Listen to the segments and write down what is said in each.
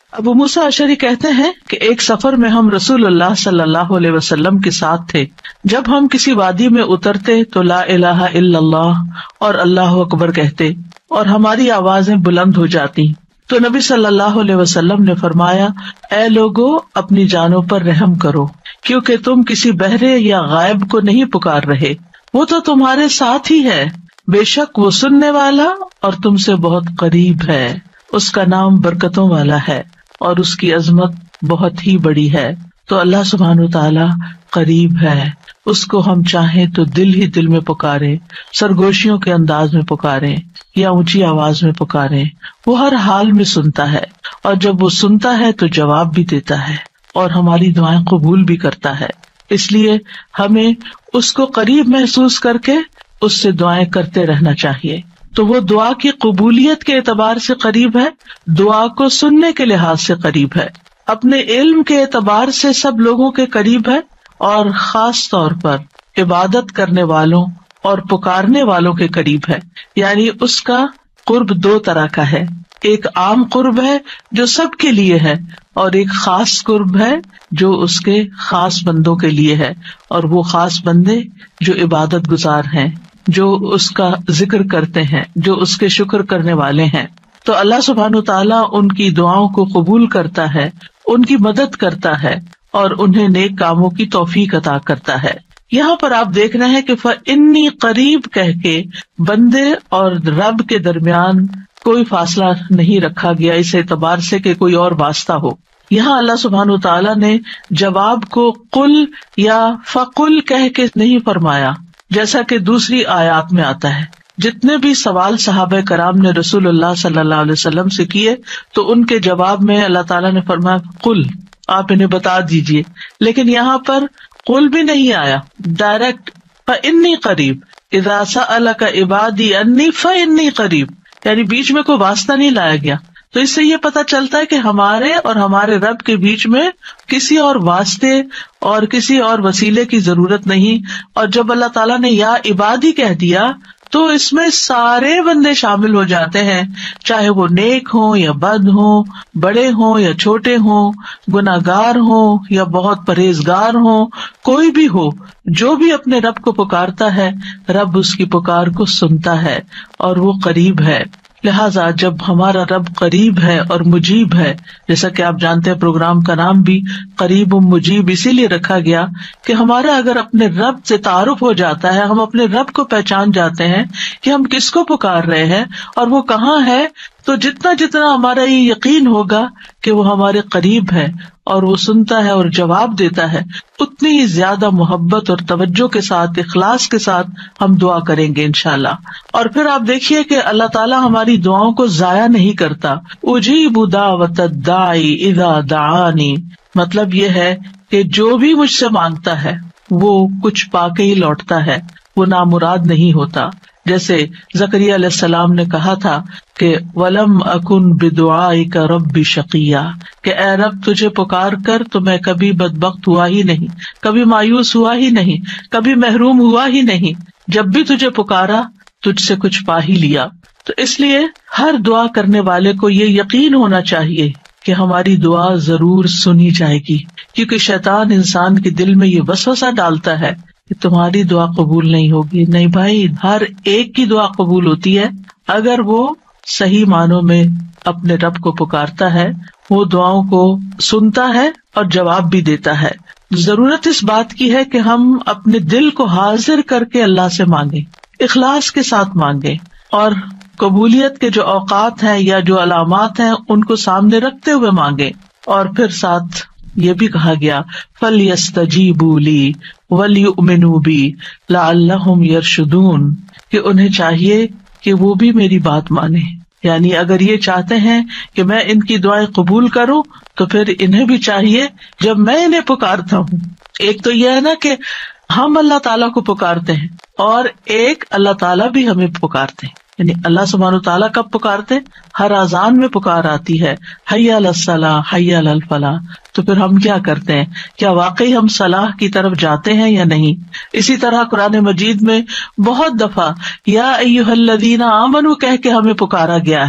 ابو موسیٰ اشعری کہتے ہیں کہ ایک سفر میں ہم رسول اللہ صلی اللہ علیہ وسلم کے ساتھ تھے. جب ہم کسی وادی میں اترتے تو لا الہ الا اللہ اور اللہ اکبر کہتے اور ہماری آوازیں بلند ہو جاتی. تو نبی صلی اللہ علیہ وسلم نے فرمایا، اے لوگو اپنی جانوں پر رحم کرو، کیونکہ تم کسی بہرے یا غائب کو نہیں پکار رہے، وہ تو تمہارے ساتھ ہی ہے، بے شک وہ سننے والا اور تم سے بہت قریب ہے. اس کا نام برکتوں والا ہے اور اس کی عظمت بہت ہی بڑی ہے. تو اللہ سبحانہ وتعالی قریب ہے، اس کو ہم چاہیں تو دل ہی دل میں پکارے، سرگوشیوں کے انداز میں پکارے یا اونچی آواز میں پکارے، وہ ہر حال میں سنتا ہے، اور جب وہ سنتا ہے تو جواب بھی دیتا ہے اور ہماری دعائیں قبول بھی کرتا ہے. اس لیے ہمیں اس کو قریب محسوس کر کے اس سے دعائیں کرتے رہنا چاہیے. تو وہ دعا کی قبولیت کے اعتبار سے قریب ہے، دعا کو سننے کے لحاظ سے قریب ہے، اپنے علم کے اعتبار سے سب لوگوں کے قریب ہے، اور خاص طور پر عبادت کرنے والوں اور پکارنے والوں کے قریب ہے. یعنی اس کا قرب دو طرح کا ہے، ایک عام قرب ہے جو سب کے لیے ہے، اور ایک خاص قرب ہے جو اس کے خاص بندوں کے لیے ہے، اور وہ خاص بندے جو عبادت گزار ہیں، جو اس کا ذکر کرتے ہیں، جو اس کے شکر کرنے والے ہیں. تو اللہ سبحانہ تعالیٰ ان کی دعاؤں کو قبول کرتا ہے، ان کی مدد کرتا ہے اور انہیں نیک کاموں کی توفیق عطا کرتا ہے. یہاں پر آپ دیکھ رہے ہیں کہ فَإِنِّي قریب کہہ کے بندے اور رب کے درمیان کوئی فاصلہ نہیں رکھا گیا اس اعتبار سے کہ کوئی اور واسطہ ہو. یہاں اللہ سبحانہ تعالیٰ نے جواب کو قل یا فقل کہہ کے نہیں فرمایا، جیسا کہ دوسری آیات میں آتا ہے. جتنے بھی سوال صحابہ کرام نے رسول اللہ صلی اللہ علیہ وسلم سے کیے تو ان کے جواب میں اللہ تعالیٰ نے فرمایا قل، آپ انہیں بتا دیجئے. لیکن یہاں پر قل بھی نہیں آیا، ڈائریکٹ فإنی قریب، اذا سألک عبادی انی فإنی قریب، یعنی بیچ میں کوئی واسطہ نہیں لایا گیا. تو اس سے یہ پتہ چلتا ہے کہ ہمارے اور ہمارے رب کے بیچ میں کسی اور واسطے اور کسی اور وسیلے کی ضرورت نہیں. اور جب اللہ تعالیٰ نے یا عبادی کہہ دیا تو اس میں سارے بندے شامل ہو جاتے ہیں، چاہے وہ نیک ہوں یا بد ہوں، بڑے ہوں یا چھوٹے ہوں، گناہگار ہوں یا بہت پرہیزگار ہوں، کوئی بھی ہو، جو بھی اپنے رب کو پکارتا ہے رب اس کی پکار کو سنتا ہے اور وہ قریب ہے. لہٰذا جب ہمارا رب قریب ہے اور مجیب ہے، جیسا کہ آپ جانتے ہیں پروگرام کا نام بھی قریب و مجیب اسی لیے رکھا گیا کہ ہمارا اگر اپنے رب سے تعارف ہو جاتا ہے، ہم اپنے رب کو پہچان جاتے ہیں کہ ہم کس کو پکار رہے ہیں اور وہ کہاں ہے، تو جتنا جتنا ہمارا یہ یقین ہوگا کہ وہ ہمارے قریب ہے اور وہ سنتا ہے اور جواب دیتا ہے، اتنی ہی زیادہ محبت اور توجہ کے ساتھ، اخلاص کے ساتھ ہم دعا کریں گے انشاءاللہ. اور پھر آپ دیکھیے کہ اللہ تعالیٰ ہماری دعاؤں کو ضائع نہیں کرتا. اجیب دعوت الداعی اذا دعانی، مطلب یہ ہے کہ جو بھی مجھ سے مانگتا ہے وہ کچھ پا کے ہی لوٹتا ہے، وہ نامراد نہیں ہوتا. جیسے زکریا علیہ السلام نے کہا تھا کہ وَلَمْ أَكُنْ بِدُعَائِكَ رَبِّ شَقِيًّا، کہ اے رب تجھے پکار کر تو میں کبھی بدبخت ہوا ہی نہیں، کبھی مایوس ہوا ہی نہیں، کبھی محروم ہوا ہی نہیں. جب بھی تجھے پکارا تجھ سے کچھ پا ہی لیا. تو اس لیے ہر دعا کرنے والے کو یہ یقین ہونا چاہیے کہ ہماری دعا ضرور سنی جائے گی، کیونکہ شیطان انسان کے دل میں یہ وسوسہ ڈالتا ہے کہ تمہاری دعا قبول نہیں ہوگی. نہیں بھائی، ہر ایک کی دعا قبول ہوتی ہے اگر وہ صحیح معنوں میں اپنے رب کو پکارتا ہے، وہ دعاؤں کو سنتا ہے اور جواب بھی دیتا ہے. ضرورت اس بات کی ہے کہ ہم اپنے دل کو حاضر کر کے اللہ سے مانگیں، اخلاص کے ساتھ مانگیں، اور قبولیت کے جو اوقات ہیں یا جو علامات ہیں ان کو سامنے رکھتے ہوئے مانگیں. اور پھر ساتھ یہ بھی کہا گیا فَلْيَسْتَجِيبُوا لِي وَلْيُؤْمِنُوا بِي لَعَلَّهُمْ يَرْشُدُونَ، کہ انہیں چاہیے کہ وہ بھی میری بات مانیں. یعنی اگر یہ چاہتے ہیں کہ میں ان کی دعائیں قبول کروں تو پھر انہیں بھی چاہیے جب میں انہیں پکارتا ہوں، ایک تو یہ ہے نا کہ ہم اللہ تعالیٰ کو پکارتے ہیں، اور ایک اللہ تعالیٰ بھی ہمیں پکارتے ہیں. یعنی اللہ سبحانہ وتعالیٰ کب پکارتے؟ ہر اذان میں پکار آتی ہے، حی علی الصلاۃ حی علی الفلاح. تو پھر ہم کیا کرتے ہیں؟ کیا واقعی ہم صلاح کی طرف جاتے ہیں یا نہیں؟ اسی طرح قرآن مجید میں بہت دفعہ یا ایھا الذین آمنوا کہہ کے ہمیں پکارا گیا ہے.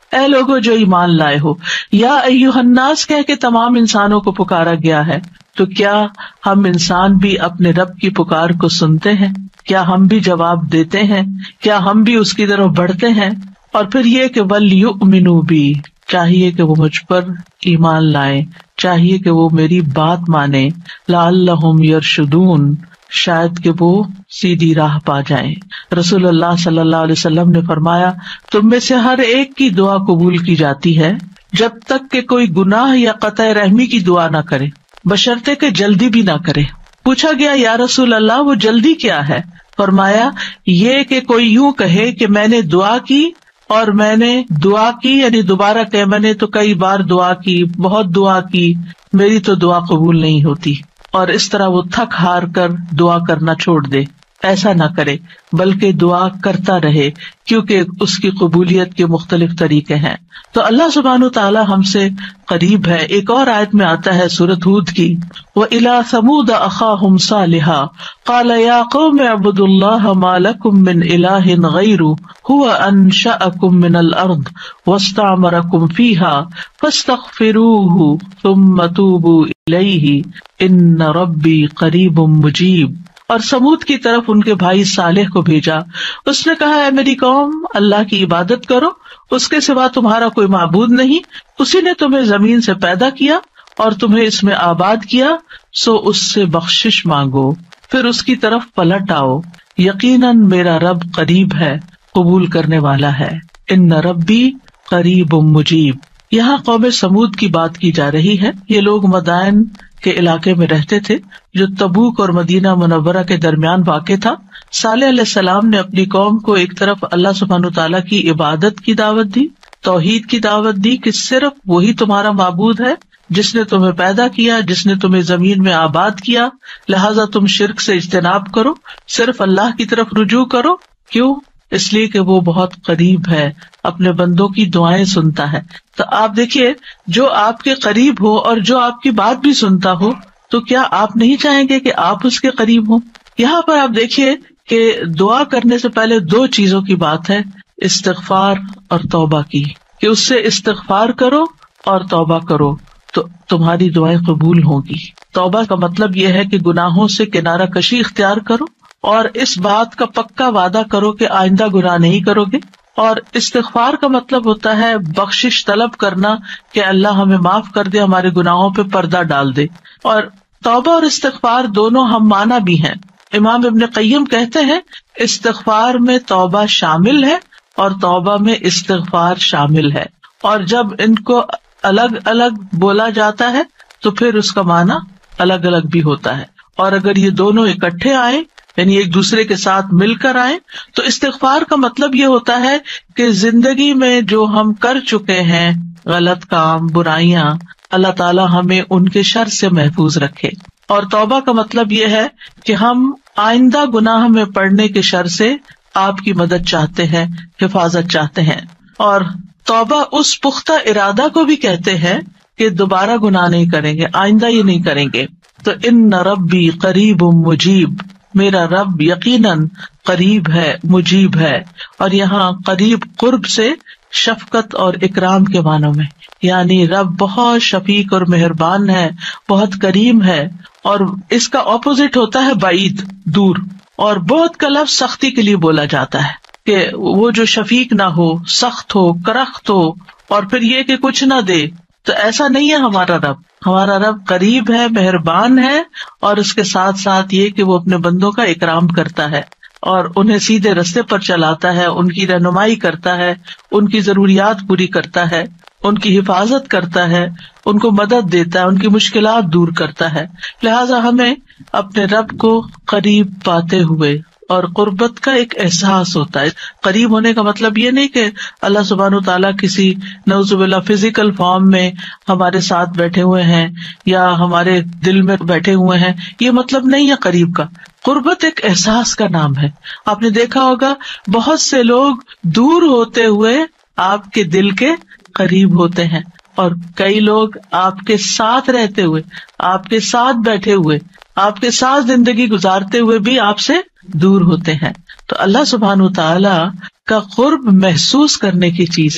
اے لوگو جو ایمان لائے ہو، یا ایھا الناس کہہ کے تمام انسانوں کو پکارا گیا ہے. تو کیا ہم انسان بھی اپنے رب کی پکار کو سنتے ہیں؟ کیا ہم بھی جواب دیتے ہیں؟ کیا ہم بھی اس کی طرف بڑھتے ہیں؟ اور پھر یہ کہ وَلْيُؤْمِنُوا بِی، چاہیے کہ وہ مجھ پر ایمان لائیں، چاہیے کہ وہ میری بات مانیں، لَعَلَّهُمْ يَرْشُدُونَ، شاید کہ وہ سیدھی راہ پا جائیں. رسول اللہ صلی اللہ علیہ وسلم نے فرمایا، تم میں سے ہر ایک کی دعا قبول کی جاتی ہے جب تک کہ کوئی گناہ یا قطع رحمی کی دعا نہ کرے، بشرطے کہ جلدی بھی نہ کرے. پوچھا گیا یا رسول اللہ وہ جلدی کیا ہے؟ فرمایا یہ کہ کوئی یوں کہے کہ میں نے دعا کی اور میں نے دعا کی، یعنی دوبارہ کہ میں نے تو کئی بار دعا کی، بہت دعا کی، میری تو دعا قبول نہیں ہوتی، اور اس طرح وہ تھک ہار کر دعا کرنا چھوڑ دے. ایسا نہ کرے بلکہ دعا کرتا رہے، کیونکہ اس کی قبولیت کے مختلف طریقے ہیں. تو اللہ سبحانہ تعالیٰ ہم سے قریب ہے. ایک اور آیت میں آتا ہے سورۃ ہود کی، وَإِلَىٰ ثَمُودَ أَخَاهُمْ صَالِحًا قَالَ يَا قَوْمِ اعْبُدُوا اللَّهَ مَا لَكُم مِّنْ إِلَٰهٍ غَيْرُهُ هُوَ أَنشَأَكُم مِّنَ الْأَرْضِ وَاسْتَعْمَرَكُم فِيهَا فَاسْتَغْفِرُوهُ ثُمَّ تُوبُوا إِلَيْهِ إِنَّ رَبِّي قَرِيبٌ مُّجِيبٌ. اور سمود کی طرف ان کے بھائی صالح کو بھیجا، اس نے کہا اے میری قوم، اللہ کی عبادت کرو، اس کے سوا تمہارا کوئی معبود نہیں، اسی نے تمہیں زمین سے پیدا کیا اور تمہیں اس میں آباد کیا، سو اس سے بخشش مانگو، پھر اس کی طرف پلٹ آؤ، یقیناً میرا رب قریب ہے، قبول کرنے والا ہے. ان ربی قریب مجیب. یہاں قوم سمود کی بات کی جا رہی ہے. یہ لوگ مدائن کے علاقے میں رہتے تھے جو تبوک اور مدینہ منورہ کے درمیان واقع تھا. صالح علیہ السلام نے اپنی قوم کو ایک طرف اللہ سبحانہ تعالیٰ کی عبادت کی دعوت دی، توحید کی دعوت دی کہ صرف وہی تمہارا معبود ہے جس نے تمہیں پیدا کیا، جس نے تمہیں زمین میں آباد کیا، لہٰذا تم شرک سے اجتناب کرو، صرف اللہ کی طرف رجوع کرو. کیوں؟ اس لیے کہ وہ بہت قریب ہے، اپنے بندوں کی دعائیں سنتا ہے. تو آپ دیکھیے، جو آپ کے قریب ہو اور جو آپ کی بات بھی سنتا ہو، تو کیا آپ نہیں چاہیں گے کہ آپ اس کے قریب ہوں؟ یہاں پر آپ دیکھیے کہ دعا کرنے سے پہلے دو چیزوں کی بات ہے، استغفار اور توبہ کی، کہ اس سے استغفار کرو اور توبہ کرو تو تمہاری دعائیں قبول ہوں گی. توبہ کا مطلب یہ ہے کہ گناہوں سے کنارہ کشی اختیار کرو اور اس بات کا پکا وعدہ کرو کہ آئندہ گناہ نہیں کرو گے. اور استغفار کا مطلب ہوتا ہے بخشش طلب کرنا کہ اللہ ہمیں معاف کر دے، ہمارے گناہوں پہ پردہ ڈال دے. اور توبہ اور استغفار دونوں ہم معنی بھی ہیں. امام ابن قیم کہتے ہیں استغفار میں توبہ شامل ہے اور توبہ میں استغفار شامل ہے، اور جب ان کو الگ الگ بولا جاتا ہے تو پھر اس کا معنی الگ الگ بھی ہوتا ہے. اور اگر یہ دونوں اکٹھے آئیں، یعنی ایک دوسرے کے ساتھ مل کر آئیں، تو استغفار کا مطلب یہ ہوتا ہے کہ زندگی میں جو ہم کر چکے ہیں غلط کام، برائیاں، اللہ تعالیٰ ہمیں ان کے شر سے محفوظ رکھے. اور توبہ کا مطلب یہ ہے کہ ہم آئندہ گناہ میں پڑنے کے شر سے آپ کی مدد چاہتے ہیں، حفاظت چاہتے ہیں. اور توبہ اس پختہ ارادہ کو بھی کہتے ہیں کہ دوبارہ گناہ نہیں کریں گے، آئندہ یہ نہیں کریں گے. تو ان ربی قریب مجیب، میرا رب یقیناً قریب ہے، مجیب ہے. اور یہاں قریب قرب سے شفقت اور اکرام کے معنوں میں، یعنی رب بہت شفیق اور مہربان ہے، بہت کریم ہے. اور اس کا اپوزٹ ہوتا ہے بعید، دور. اور بہت کا لفظ سختی کے لیے بولا جاتا ہے کہ وہ جو شفیق نہ ہو، سخت ہو، کرخت ہو، اور پھر یہ کہ کچھ نہ دے. تو ایسا نہیں ہے ہمارا رب. ہمارا رب قریب ہے، مہربان ہے، اور اس کے ساتھ ساتھ یہ کہ وہ اپنے بندوں کا اکرام کرتا ہے اور انہیں سیدھے رستے پر چلاتا ہے، ان کی رہنمائی کرتا ہے، ان کی ضروریات پوری کرتا ہے، ان کی حفاظت کرتا ہے، ان کو مدد دیتا ہے، ان کی مشکلات دور کرتا ہے. لہٰذا ہمیں اپنے رب کو قریب پاتے ہوئے، اور قربت کا ایک احساس ہوتا ہے. قریب ہونے کا مطلب یہ نہیں کہ اللہ سبحانہ و تعالیٰ کسی نعوذ باللہ فزیکل فارم میں ہمارے ساتھ بیٹھے ہوئے ہیں یا ہمارے دل میں بیٹھے ہوئے ہیں، یہ مطلب نہیں ہے قریب کا. قربت ایک احساس کا نام ہے. آپ نے دیکھا ہوگا بہت سے لوگ دور ہوتے ہوئے آپ کے دل کے قریب ہوتے ہیں، اور کئی لوگ آپ کے ساتھ رہتے ہوئے، آپ کے ساتھ بیٹھے ہوئے، آپ کے ساتھ زندگی گزارتے ہوئے بھی آپ سے دور ہوتے ہیں. تو اللہ سبحانہ تعالیٰ کا قرب محسوس کرنے کی چیز ہے.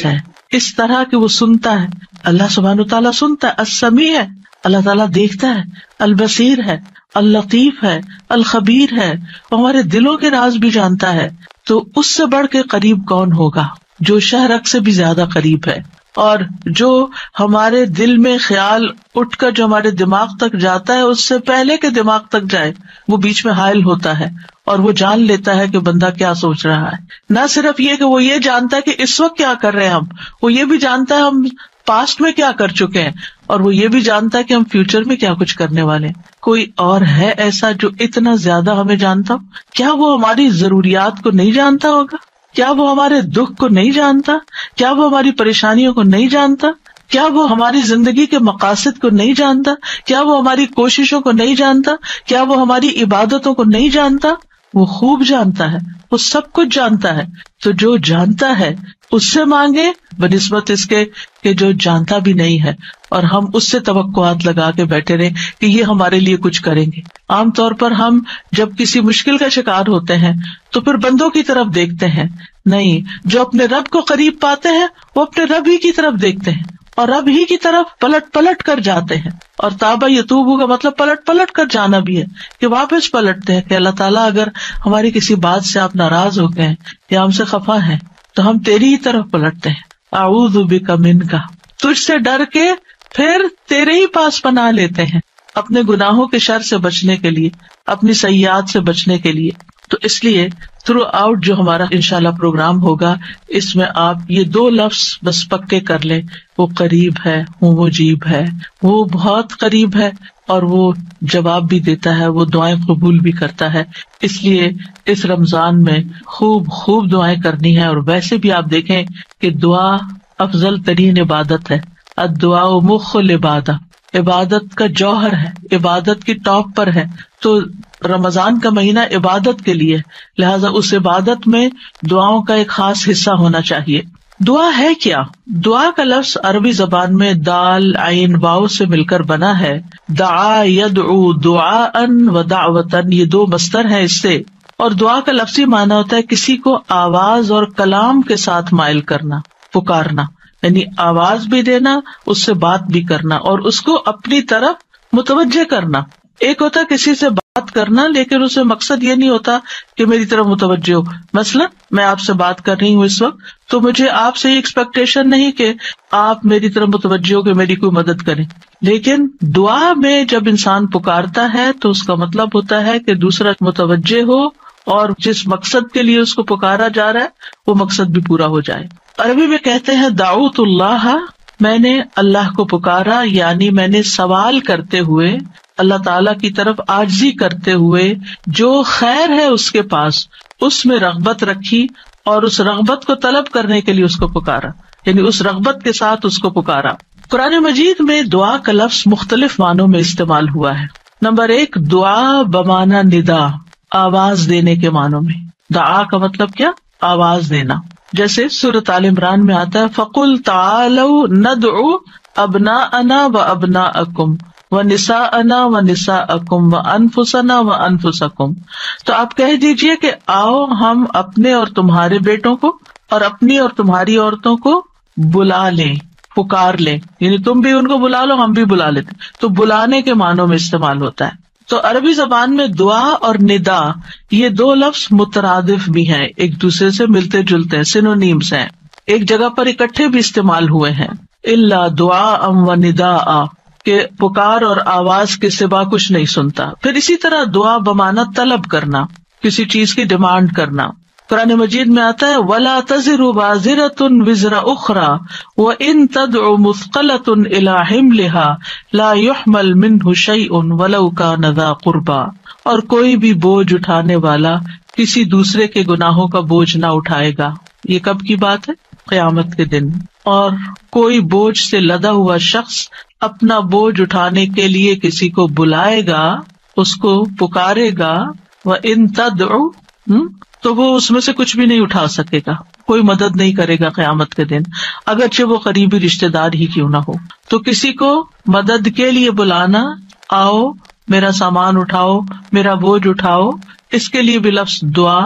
اس طرح کہ وہ سنتا ہے. اللہ سبحانہ تعالیٰ سنتا ہے، السمیع ہے، اللہ تعالیٰ دیکھتا ہے، البصیر ہے، اللطیف ہے، الخبیر ہے، ہمارے دلوں کے راز بھی جانتا ہے. تو اس سے بڑھ کے قریب کون ہوگا جو شہرک سے بھی زیادہ قریب ہے، اور جو ہمارے دل میں خیال اٹھ کر جو ہمارے دماغ تک جاتا ہے اس سے پہلے کہ دماغ تک جائے وہ بیچ میں حائل ہوتا ہے اور وہ جان لیتا ہے کہ بندہ کیا سوچ رہا ہے. نہ صرف یہ کہ وہ یہ جانتا ہے کہ اس وقت کیا کر رہے ہیں ہم، وہ یہ بھی جانتا ہے ہم پاسٹ میں کیا کر چکے ہیں، اور وہ یہ بھی جانتا ہے کہ ہم فیوچر میں کیا کچھ کرنے والے ہیں. کوئی اور ہے ایسا جو اتنا زیادہ ہمیں جانتا ہو؟ کیا وہ ہماری ضروریات کو نہیں جانتا ہوگا؟ کیا وہ ہمارے دکھ کو نہیں جانتا؟ کیا وہ ہماری پریشانیوں کو نہیں جانتا؟ کیا وہ ہماری زندگی کے مقاصد کو نہیں جانتا؟ کیا وہ ہماری کوششوں کو نہیں جانتا؟ کیا وہ ہماری عبادتوں کو نہیں جانتا؟ وہ خوب جانتا ہے، وہ سب کچھ جانتا ہے. تو جو جانتا ہے اس سے مانگے بنسبت اس کے کہ جو جانتا بھی نہیں ہے اور ہم اس سے توقعات لگا کے بیٹھے رہے کہ یہ ہمارے لیے کچھ کریں گے. عام طور پر ہم جب کسی مشکل کا شکار ہوتے ہیں تو پھر بندوں کی طرف دیکھتے ہیں، نہیں، جو اپنے رب کو قریب پاتے ہیں وہ اپنے رب ہی کی طرف دیکھتے ہیں اور رب ہی کی طرف پلٹ پلٹ کر جاتے ہیں. اور تابا یتوبو کا مطلب پلٹ پلٹ کر جانا بھی ہے کہ واپس پلٹتے ہیں کہ اللہ تعالیٰ اگر ہماری کسی بات سے آپ ناراض ہو گئے یا ہم سے خفا ہیں تو ہم تیری ہی طرف پلٹتے ہیں. اعوذ بک منک، تجھ سے ڈر کے پھر تیرے ہی پاس پناہ لیتے ہیں، اپنے گناہوں کے شر سے بچنے کے لیے، اپنی سیئات سے بچنے کے لیے. تو اس لیے تھرو آؤٹ جو ہمارا انشاءاللہ پروگرام ہوگا اس میں آپ یہ 2 لفظ بس پکے کر لیں، وہ قریب ہے، وہ مجیب ہے، وہ بہت قریب ہے اور وہ جواب بھی دیتا ہے، وہ دعائیں قبول بھی کرتا ہے. اس لیے اس رمضان میں خوب خوب دعائیں کرنی ہے. اور ویسے بھی آپ دیکھیں کہ دعا افضل ترین عبادت ہے. الدعاء مخ العبادہ، عبادت کا جوہر ہے، عبادت کی ٹاپ پر ہے. تو رمضان کا مہینہ عبادت کے لیے، لہذا اس عبادت میں دعاؤں کا ایک خاص حصہ ہونا چاہیے. دعا ہے کیا؟ دعا کا لفظ عربی زبان میں دال عین واو سے مل کر بنا ہے. دعا یدعو دعاء و دعوتن، یہ 2 مصدر ہیں اس سے. اور دعا کا لفظی معنی ہوتا ہے کسی کو آواز اور کلام کے ساتھ مائل کرنا، پکارنا، یعنی آواز بھی دینا، اس سے بات بھی کرنا اور اس کو اپنی طرف متوجہ کرنا. ایک ہوتا ہے کسی سے بات کرنا لیکن اس میں مقصد یہ نہیں ہوتا کہ میری طرف متوجہ ہو. مثلا میں آپ سے بات کر رہی ہوں اس وقت تو مجھے آپ سے یہ ایکسپیکٹیشن نہیں کہ آپ میری طرف متوجہ ہو کہ میری کوئی مدد کریں. لیکن دعا میں جب انسان پکارتا ہے تو اس کا مطلب ہوتا ہے کہ دوسرا متوجہ ہو اور جس مقصد کے لیے اس کو پکارا جا رہا ہے وہ مقصد بھی پورا ہو جائے. عربی میں کہتے ہیں دعوت اللہ، میں نے اللہ کو پکارا، یعنی میں نے سوال کرتے ہوئے اللہ تعالیٰ کی طرف عاجزی کرتے ہوئے جو خیر ہے اس کے پاس اس میں رغبت رکھی اور اس رغبت کو طلب کرنے کے لیے اس کو پکارا، یعنی اس رغبت کے ساتھ اس کو پکارا. قرآن مجید میں دعا کا لفظ مختلف معنوں میں استعمال ہوا ہے. نمبر 1 دعا بمعنی ندا، آواز دینے کے معنوں میں. دعا کا مطلب کیا؟ آواز دینا. جیسے سورۃ آل عمران میں آتا ہے فَقُلْ تَعَالَوْا نَدْعُ أَبْنَاءَنَا وَأَبْنَاءَكُمْ وَنِسَاءَنَا وَنِسَاءَكُمْ وَأَنفُسَنَا وَأَنفُسَكُمْ. تو آپ کہہ دیجئے کہ آؤ ہم اپنے اور تمہارے بیٹوں کو اور اپنی اور تمہاری عورتوں کو بلا لیں، پکار لیں، یعنی تم بھی ان کو بلا لو، ہم بھی بلا لیتے. تو بلانے کے معنوں میں استعمال ہوتا ہے. تو عربی زبان میں دعا اور ندا یہ 2 لفظ مترادف بھی ہیں، ایک دوسرے سے ملتے جلتے ہیں، سینونیمز ہیں، ایک جگہ پر اکٹھے بھی استعمال ہوئے ہیں. الا دعاء و نداء، کہ پکار اور آواز کے سوا کچھ نہیں سنتا. پھر اسی طرح دعا بمعنی طلب کرنا، کسی چیز کی ڈیمانڈ کرنا. قرآن مجید میں آتا ہے وَلَا تَزِرُ وَازِرَةٌ وِزْرَ أُخْرَى وَإِن تَدْعُ مُثْقَلَةٌ إِلَىٰ حِمْلِهَا لَا يُحْمَلْ مِنْهُ شَيْءٌ وَلَوْ كَانَ ذَا قُرْبَىٰ. اور کوئی بھی بوجھ اٹھانے والا کسی دوسرے کے گناہوں کا بوجھ نہ اٹھائے گا. یہ کب کی بات ہے؟ قیامت کے دن. اور کوئی بوجھ سے لدا ہوا شخص اپنا بوجھ اٹھانے کے لیے کسی کو بلائے گا، اس کو پکارے گا، وَإِن تَدْعُ، تو وہ اس میں سے کچھ بھی نہیں اٹھا سکے گا، کوئی مدد نہیں کرے گا قیامت کے دن، اگرچہ وہ قریبی رشتے دار ہی کیوں نہ ہو. تو کسی کو مدد کے لیے بلانا، آؤ میرا سامان اٹھاؤ، میرا بوجھ اٹھاؤ، اس کے لیے بھی لفظ دعا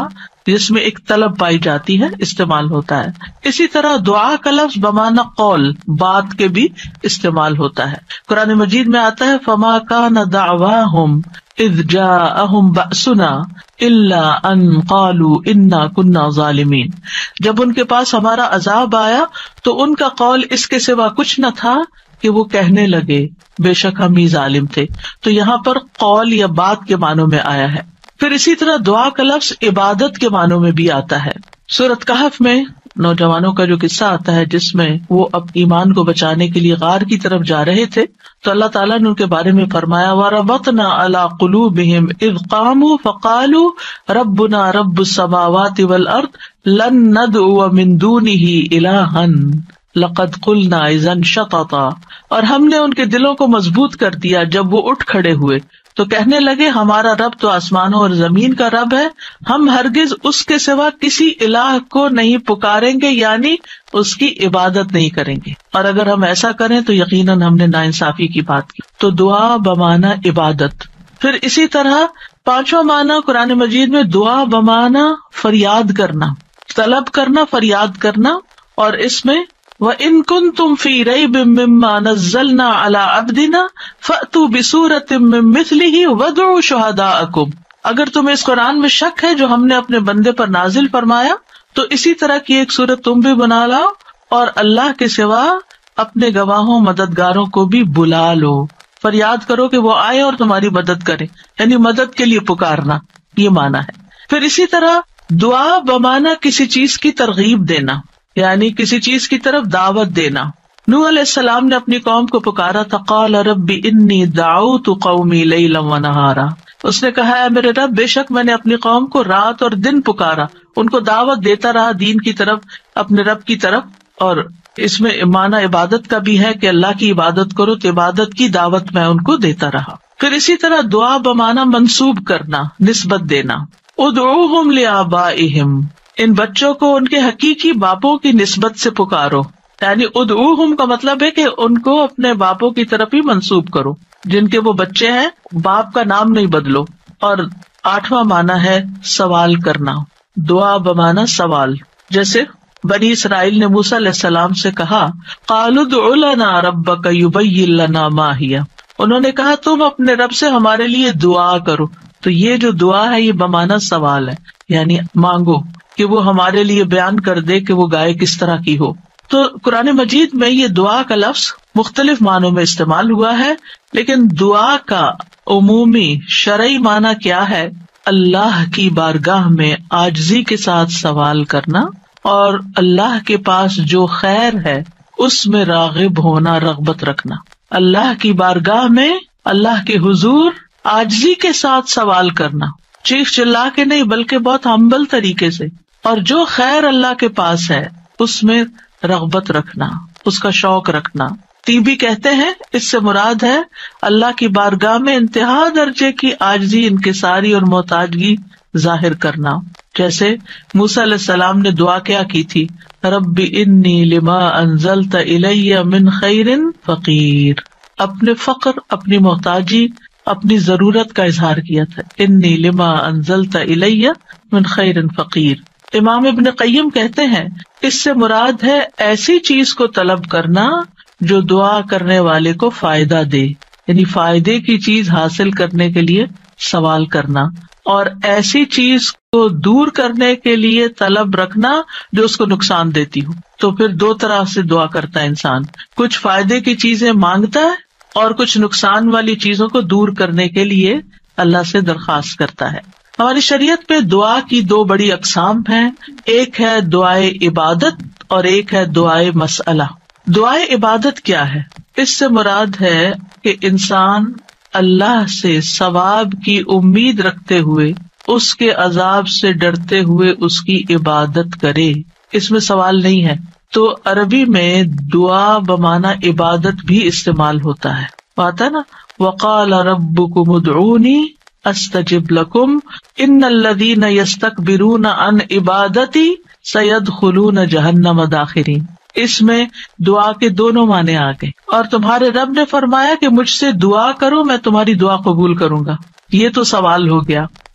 جس میں ایک طلب پائی جاتی ہے استعمال ہوتا ہے. اسی طرح دعا کا لفظ بمعنی قول بات کے بھی استعمال ہوتا ہے. قرآن مجید میں آتا ہے فما کان دعواہم اذ جاءہم بأسنا الا ان قالوا انا كنا ظالمین. جب ان کے پاس ہمارا عذاب آیا تو ان کا قول اس کے سوا کچھ نہ تھا کہ وہ کہنے لگے بے شک ہم ہی ظالم تھے. تو یہاں پر قول یا بات کے معنوں میں آیا ہے. پھر اسی طرح دعا کا لفظ عبادت کے معنوں میں بھی آتا ہے. سورۃ کہف میں نوجوانوں کا جو قصہ آتا ہے جس میں وہ اب ایمان کو بچانے کے لیے غار کی طرف جا رہے تھے تو اللہ تعالیٰ نے ان کے بارے میں فرمایا وَرَبَطْنَا عَلَىٰ قُلُوبِهِمْ إِذْ قَامُوا فَقَالُوا رَبُّنَا رَبُّ السَّمَاوَاتِ وَالْأَرْضِ لَن نَّدْعُوَ مِن دُونِهِ إِلَٰهًا لَقَدْ قُلْنَا إِذًا شَطَطًا. اور ہم نے ان کے دلوں کو مضبوط کر دیا جب وہ اٹھ کھڑے ہوئے تو کہنے لگے ہمارا رب تو آسمانوں اور زمین کا رب ہے، ہم ہرگز اس کے سوا کسی الہ کو نہیں پکاریں گے، یعنی اس کی عبادت نہیں کریں گے، اور اگر ہم ایسا کریں تو یقیناً ہم نے ناانصافی کی بات کی. تو دعا بمعنی عبادت. پھر اسی طرح پانچواں معنی قرآن مجید میں دعا بمعنی فریاد کرنا، طلب کرنا، فریاد کرنا. اور اس میں وَإِن كُنتُمْ فِي رَيْبٍ مِّمَّا نَزَّلْنَا عَلَىٰ عَبْدِنَا فَأْتُوا بِسُورَةٍ مِّن مِّثْلِهِ وَادْعُوا شُهَدَاءَكُمْ. اگر تمہیں اس قرآن میں شک ہے جو ہم نے اپنے بندے پر نازل فرمایا تو اسی طرح کی ایک سورت تم بھی بنا لاؤ اور اللہ کے سوا اپنے گواہوں مددگاروں کو بھی بلا لو. فریاد کرو کہ وہ آئے اور تمہاری مدد کرے، یعنی مدد کے لیے پکارنا، یہ معنی ہے. پھر اسی طرح دعا بمعنی کسی چیز کی ترغیب دینا، یعنی کسی چیز کی طرف دعوت دینا. نوح علیہ السلام نے اپنی قوم کو پکارا تھا قال رب انی دعوت قومی لیلا ونہارا. اس نے کہا ہے میرے رب بے شک میں نے اپنی قوم کو رات اور دن پکارا، ان کو دعوت دیتا رہا دین کی طرف، اپنے رب کی طرف. اور اس میں معنی عبادت کا بھی ہے کہ اللہ کی عبادت کرو تو عبادت کی دعوت میں ان کو دیتا رہا. پھر اسی طرح دعا بمعنی منسوب کرنا، نسبت دینا. ادعوہم لآبائہم، ان بچوں کو ان کے حقیقی باپوں کی نسبت سے پکارو. یعنی ادعوہم کا مطلب ہے کہ ان کو اپنے باپوں کی طرف ہی منسوب کرو، جن کے وہ بچے ہیں باپ کا نام نہیں بدلو. اور آٹھواں معنی ہے سوال کرنا، دعا بمعنی سوال. جیسے بنی اسرائیل نے موسیٰ علیہ السلام سے کہا قالوا ادع لنا ربک یبین لنا ما ہی، انہوں نے کہا تم اپنے رب سے ہمارے لیے دعا کرو. تو یہ جو دعا ہے یہ بمعنی سوال ہے، یعنی مانگو کہ وہ ہمارے لیے بیان کر دے کہ وہ گائے کس طرح کی ہو. تو قرآن مجید میں یہ دعا کا لفظ مختلف معنوں میں استعمال ہوا ہے، لیکن دعا کا عمومی شرعی معنی کیا ہے؟ اللہ کی بارگاہ میں عاجزی کے ساتھ سوال کرنا اور اللہ کے پاس جو خیر ہے اس میں راغب ہونا، رغبت رکھنا. اللہ کی بارگاہ میں اللہ کے حضور عاجزی کے ساتھ سوال کرنا، چیخ چلا کے نہیں بلکہ بہت ہمبل طریقے سے. اور جو خیر اللہ کے پاس ہے اس میں رغبت رکھنا، اس کا شوق رکھنا. طیبی کہتے ہیں اس سے مراد ہے اللہ کی بارگاہ میں انتہا درجے کی عاجزی، انکساری اور محتاجگی ظاہر کرنا. جیسے موسیٰ علیہ السلام نے دعا کیا کی تھی رب انی لما انزلت الی من خیر فقیر. اپنے فقر، اپنی محتاجی، اپنی ضرورت کا اظہار کیا تھا. انی لما انزلت الی من خیر فقیر. امام ابن قیم کہتے ہیں اس سے مراد ہے ایسی چیز کو طلب کرنا جو دعا کرنے والے کو فائدہ دے، یعنی فائدے کی چیز حاصل کرنے کے لیے سوال کرنا، اور ایسی چیز کو دور کرنے کے لیے طلب رکھنا جو اس کو نقصان دیتی ہو. تو پھر دو طرح سے دعا کرتا ہے انسان، کچھ فائدے کی چیزیں مانگتا ہے اور کچھ نقصان والی چیزوں کو دور کرنے کے لیے اللہ سے درخواست کرتا ہے. ہماری شریعت میں دعا کی دو بڑی اقسام ہیں، ایک ہے دعائے عبادت اور ایک ہے دعائے مسئلہ. دعائے عبادت کیا ہے؟ اس سے مراد ہے کہ انسان اللہ سے ثواب کی امید رکھتے ہوئے، اس کے عذاب سے ڈرتے ہوئے اس کی عبادت کرے، اس میں سوال نہیں ہے. تو عربی میں دعا بمعنی عبادت بھی استعمال ہوتا ہے. آتا نا وقال ربکم ادعونی استجب لکم ان الذین یستکبرون عن عبادتی سیدخلون جہنم داخرین. اس میں دعا کے دونوں معنی آ گئے. اور تمہارے رب نے فرمایا کہ مجھ سے دعا کرو میں تمہاری دعا قبول کروں گا، یہ تو سوال ہو گیا.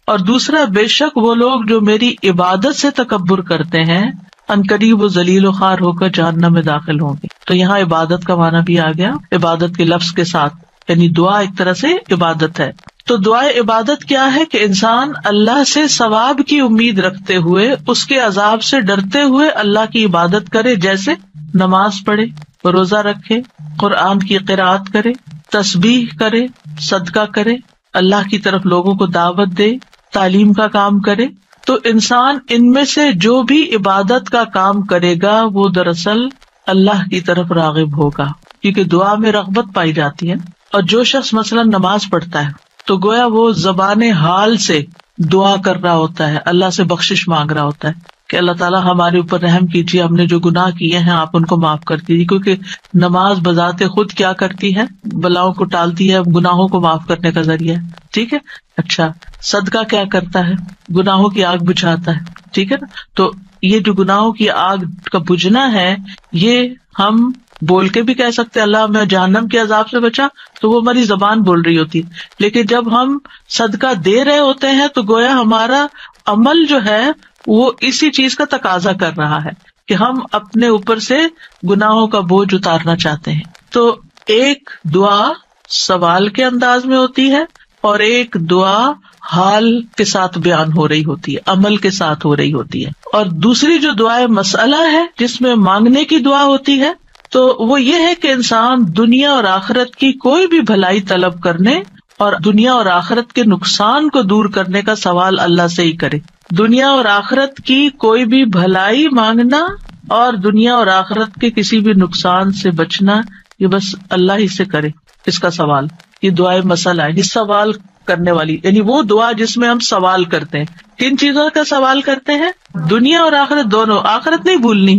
اور دوسرا بے شک وہ لوگ جو میری عبادت سے تکبر کرتے ہیں عنقریب و ذلیل و خوار ہو کر جہنم میں داخل ہوں گے. تو یہاں عبادت کا معنی بھی آ گیا عبادت کے لفظ کے ساتھ، یعنی دعا ایک طرح سے عبادت ہے. تو دعا عبادت کیا ہے کہ انسان اللہ سے ثواب کی امید رکھتے ہوئے اس کے عذاب سے ڈرتے ہوئے اللہ کی عبادت کرے، جیسے نماز پڑھے، روزہ رکھے، قرآن کی قرأت کرے، تسبیح کرے، صدقہ کرے، اللہ کی طرف لوگوں کو دعوت دے، تعلیم کا کام کرے. تو انسان ان میں سے جو بھی عبادت کا کام کرے گا وہ دراصل اللہ کی طرف راغب ہوگا، کیونکہ دعا میں رغبت پائی جاتی ہے. اور جو شخص مثلا نماز پڑھتا ہے تو گویا وہ زبان حال سے دعا کر رہا ہوتا ہے، اللہ سے بخشش مانگ رہا ہوتا ہے کہ اللہ تعالیٰ ہمارے اوپر رحم کیجیے، ہم نے جو گناہ کیے ہیں آپ ان کو معاف کر دیجیے. کیونکہ نماز بذات خود کیا کرتی ہے؟ بلاؤں کو ٹالتی ہے، گناہوں کو معاف کرنے کا ذریعہ ہے. ٹھیک ہے. اچھا، صدقہ کیا کرتا ہے؟ گناہوں کی آگ بجھاتا ہے. ٹھیک ہے نا. تو یہ جو گناہوں کی آگ کا بجھنا ہے، یہ ہم بول کے بھی کہہ سکتے اللہ میں جہنم کے عذاب سے بچا، تو وہ ہماری زبان بول رہی ہوتی ہے. لیکن جب ہم صدقہ دے رہے ہوتے ہیں تو گویا ہمارا عمل جو ہے وہ اسی چیز کا تقاضا کر رہا ہے کہ ہم اپنے اوپر سے گناہوں کا بوجھ اتارنا چاہتے ہیں. تو ایک دعا سوال کے انداز میں ہوتی ہے اور ایک دعا حال کے ساتھ بیان ہو رہی ہوتی ہے، عمل کے ساتھ ہو رہی ہوتی ہے. اور دوسری جو دعائے مسئلہ ہے جس میں مانگنے کی دعا ہوتی ہے، تو وہ یہ ہے کہ انسان دنیا اور آخرت کی کوئی بھی بھلائی طلب کرنے اور دنیا اور آخرت کے نقصان کو دور کرنے کا سوال اللہ سے ہی کرے. دنیا اور آخرت کی کوئی بھی بھلائی مانگنا اور دنیا اور آخرت کے کسی بھی نقصان سے بچنا، یہ بس اللہ ہی سے کرے اس کا سوال. یہ دعائے مسئلہ ہے، اس سوال کرنے والی، یعنی وہ دعا جس میں ہم سوال کرتے ہیں. کن چیزوں کا سوال کرتے ہیں؟ دنیا اور آخرت دونوں. آخرت نہیں بھولنی.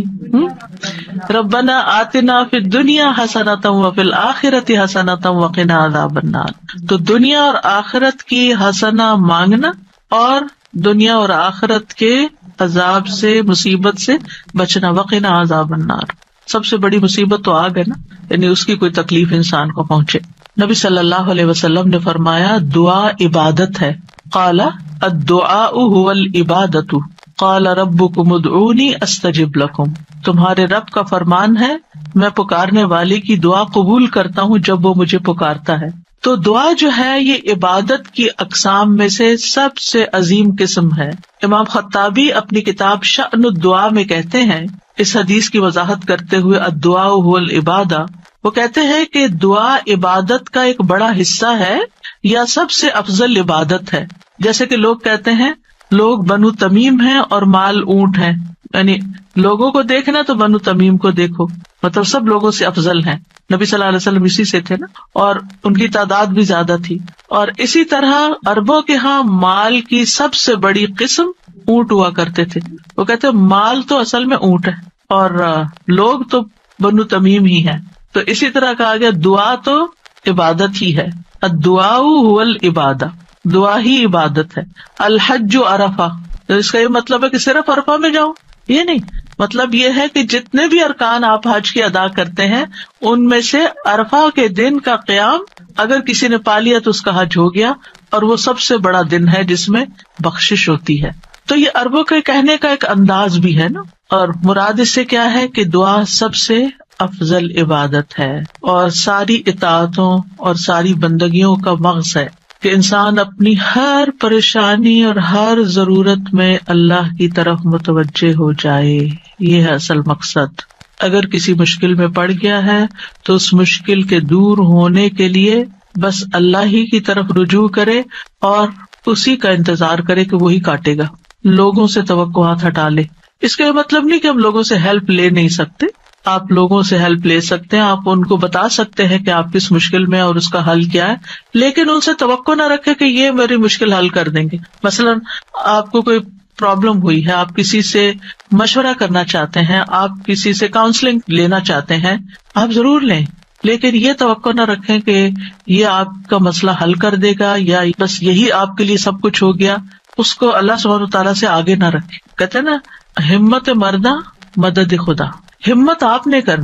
ربنا آتنا فی الدنیا حسنۃ وفی الآخرۃ حسنۃ وقنا عذاب النار. تو دنیا اور آخرت کی حسنہ مانگنا اور دنیا اور آخرت کے عذاب سے، مصیبت سے بچنا. وقنا عذاب النار، سب سے بڑی مصیبت تو آگ ہے نا، یعنی اس کی کوئی تکلیف انسان کو پہنچے. نبی صلی اللہ علیہ وسلم نے فرمایا دعا عبادت ہے. قال الدعاء هو العبادۃ قال ربکم ادعونی استجب لکم. تمہارے رب کا فرمان ہے میں پکارنے والے کی دعا قبول کرتا ہوں جب وہ مجھے پکارتا ہے. تو دعا جو ہے یہ عبادت کی اقسام میں سے سب سے عظیم قسم ہے. امام خطابی اپنی کتاب شأن الدعاء میں کہتے ہیں، اس حدیث کی وضاحت کرتے ہوئے الدعاء هو العبادہ، وہ کہتے ہیں کہ دعا عبادت کا ایک بڑا حصہ ہے یا سب سے افضل عبادت ہے. جیسے کہ لوگ کہتے ہیں لوگ بنو تمیم ہیں اور مال اونٹ ہیں، یعنی لوگوں کو دیکھنا تو بنو تمیم کو دیکھو، مطلب سب لوگوں سے افضل ہیں. نبی صلی اللہ علیہ وسلم اسی سے تھے نا، اور ان کی تعداد بھی زیادہ تھی. اور اسی طرح عربوں کے ہاں مال کی سب سے بڑی قسم اونٹ ہوا کرتے تھے. وہ کہتے ہیں مال تو اصل میں اونٹ ہے اور لوگ تو بنو تمیم ہی ہیں. تو اسی طرح کہا گیا دعا تو عبادت ہی ہے. الدعاء هو العبادہ، دعا ہی عبادت ہے. الحج عرفہ، تو اس کا یہ مطلب ہے کہ صرف عرفہ میں جاؤ، یہ نہیں. مطلب یہ ہے کہ جتنے بھی ارکان آپ حج کے ادا کرتے ہیں ان میں سے عرفہ کے دن کا قیام اگر کسی نے پا لیا تو اس کا حج ہو گیا، اور وہ سب سے بڑا دن ہے جس میں بخشش ہوتی ہے. تو یہ عربوں کے کہنے کا ایک انداز بھی ہے نا. اور مراد اس سے کیا ہے کہ دعا سب سے افضل عبادت ہے اور ساری اطاعتوں اور ساری بندگیوں کا مغز ہے کہ انسان اپنی ہر پریشانی اور ہر ضرورت میں اللہ کی طرف متوجہ ہو جائے. یہ ہے اصل مقصد. اگر کسی مشکل میں پڑ گیا ہے تو اس مشکل کے دور ہونے کے لیے بس اللہ ہی کی طرف رجوع کرے اور اسی کا انتظار کرے کہ وہی کاٹے گا. لوگوں سے توقعات ہٹا لے. اس کا یہ مطلب نہیں کہ ہم لوگوں سے ہیلپ لے نہیں سکتے، آپ لوگوں سے ہیلپ لے سکتے ہیں، آپ ان کو بتا سکتے ہیں کہ آپ کس مشکل میں اور اس کا حل کیا ہے، لیکن ان سے توقع نہ رکھے کہ یہ میری مشکل حل کر دیں گے. مثلاً آپ کو کوئی پرابلم ہوئی ہے، آپ کسی سے مشورہ کرنا چاہتے ہیں، آپ کسی سے کاؤنسلنگ لینا چاہتے ہیں، آپ ضرور لیں، لیکن یہ توقع نہ رکھیں کہ یہ آپ کا مسئلہ حل کر دے گا یا بس یہی آپ کے لیے سب کچھ ہو گیا. اس کو اللہ سبحانہ وتعالیٰ سے آگے نہ رکھیں. کہتے ہیں نا ہمت مردہ مدد خدا. ہمت آپ نے کرنی ہے،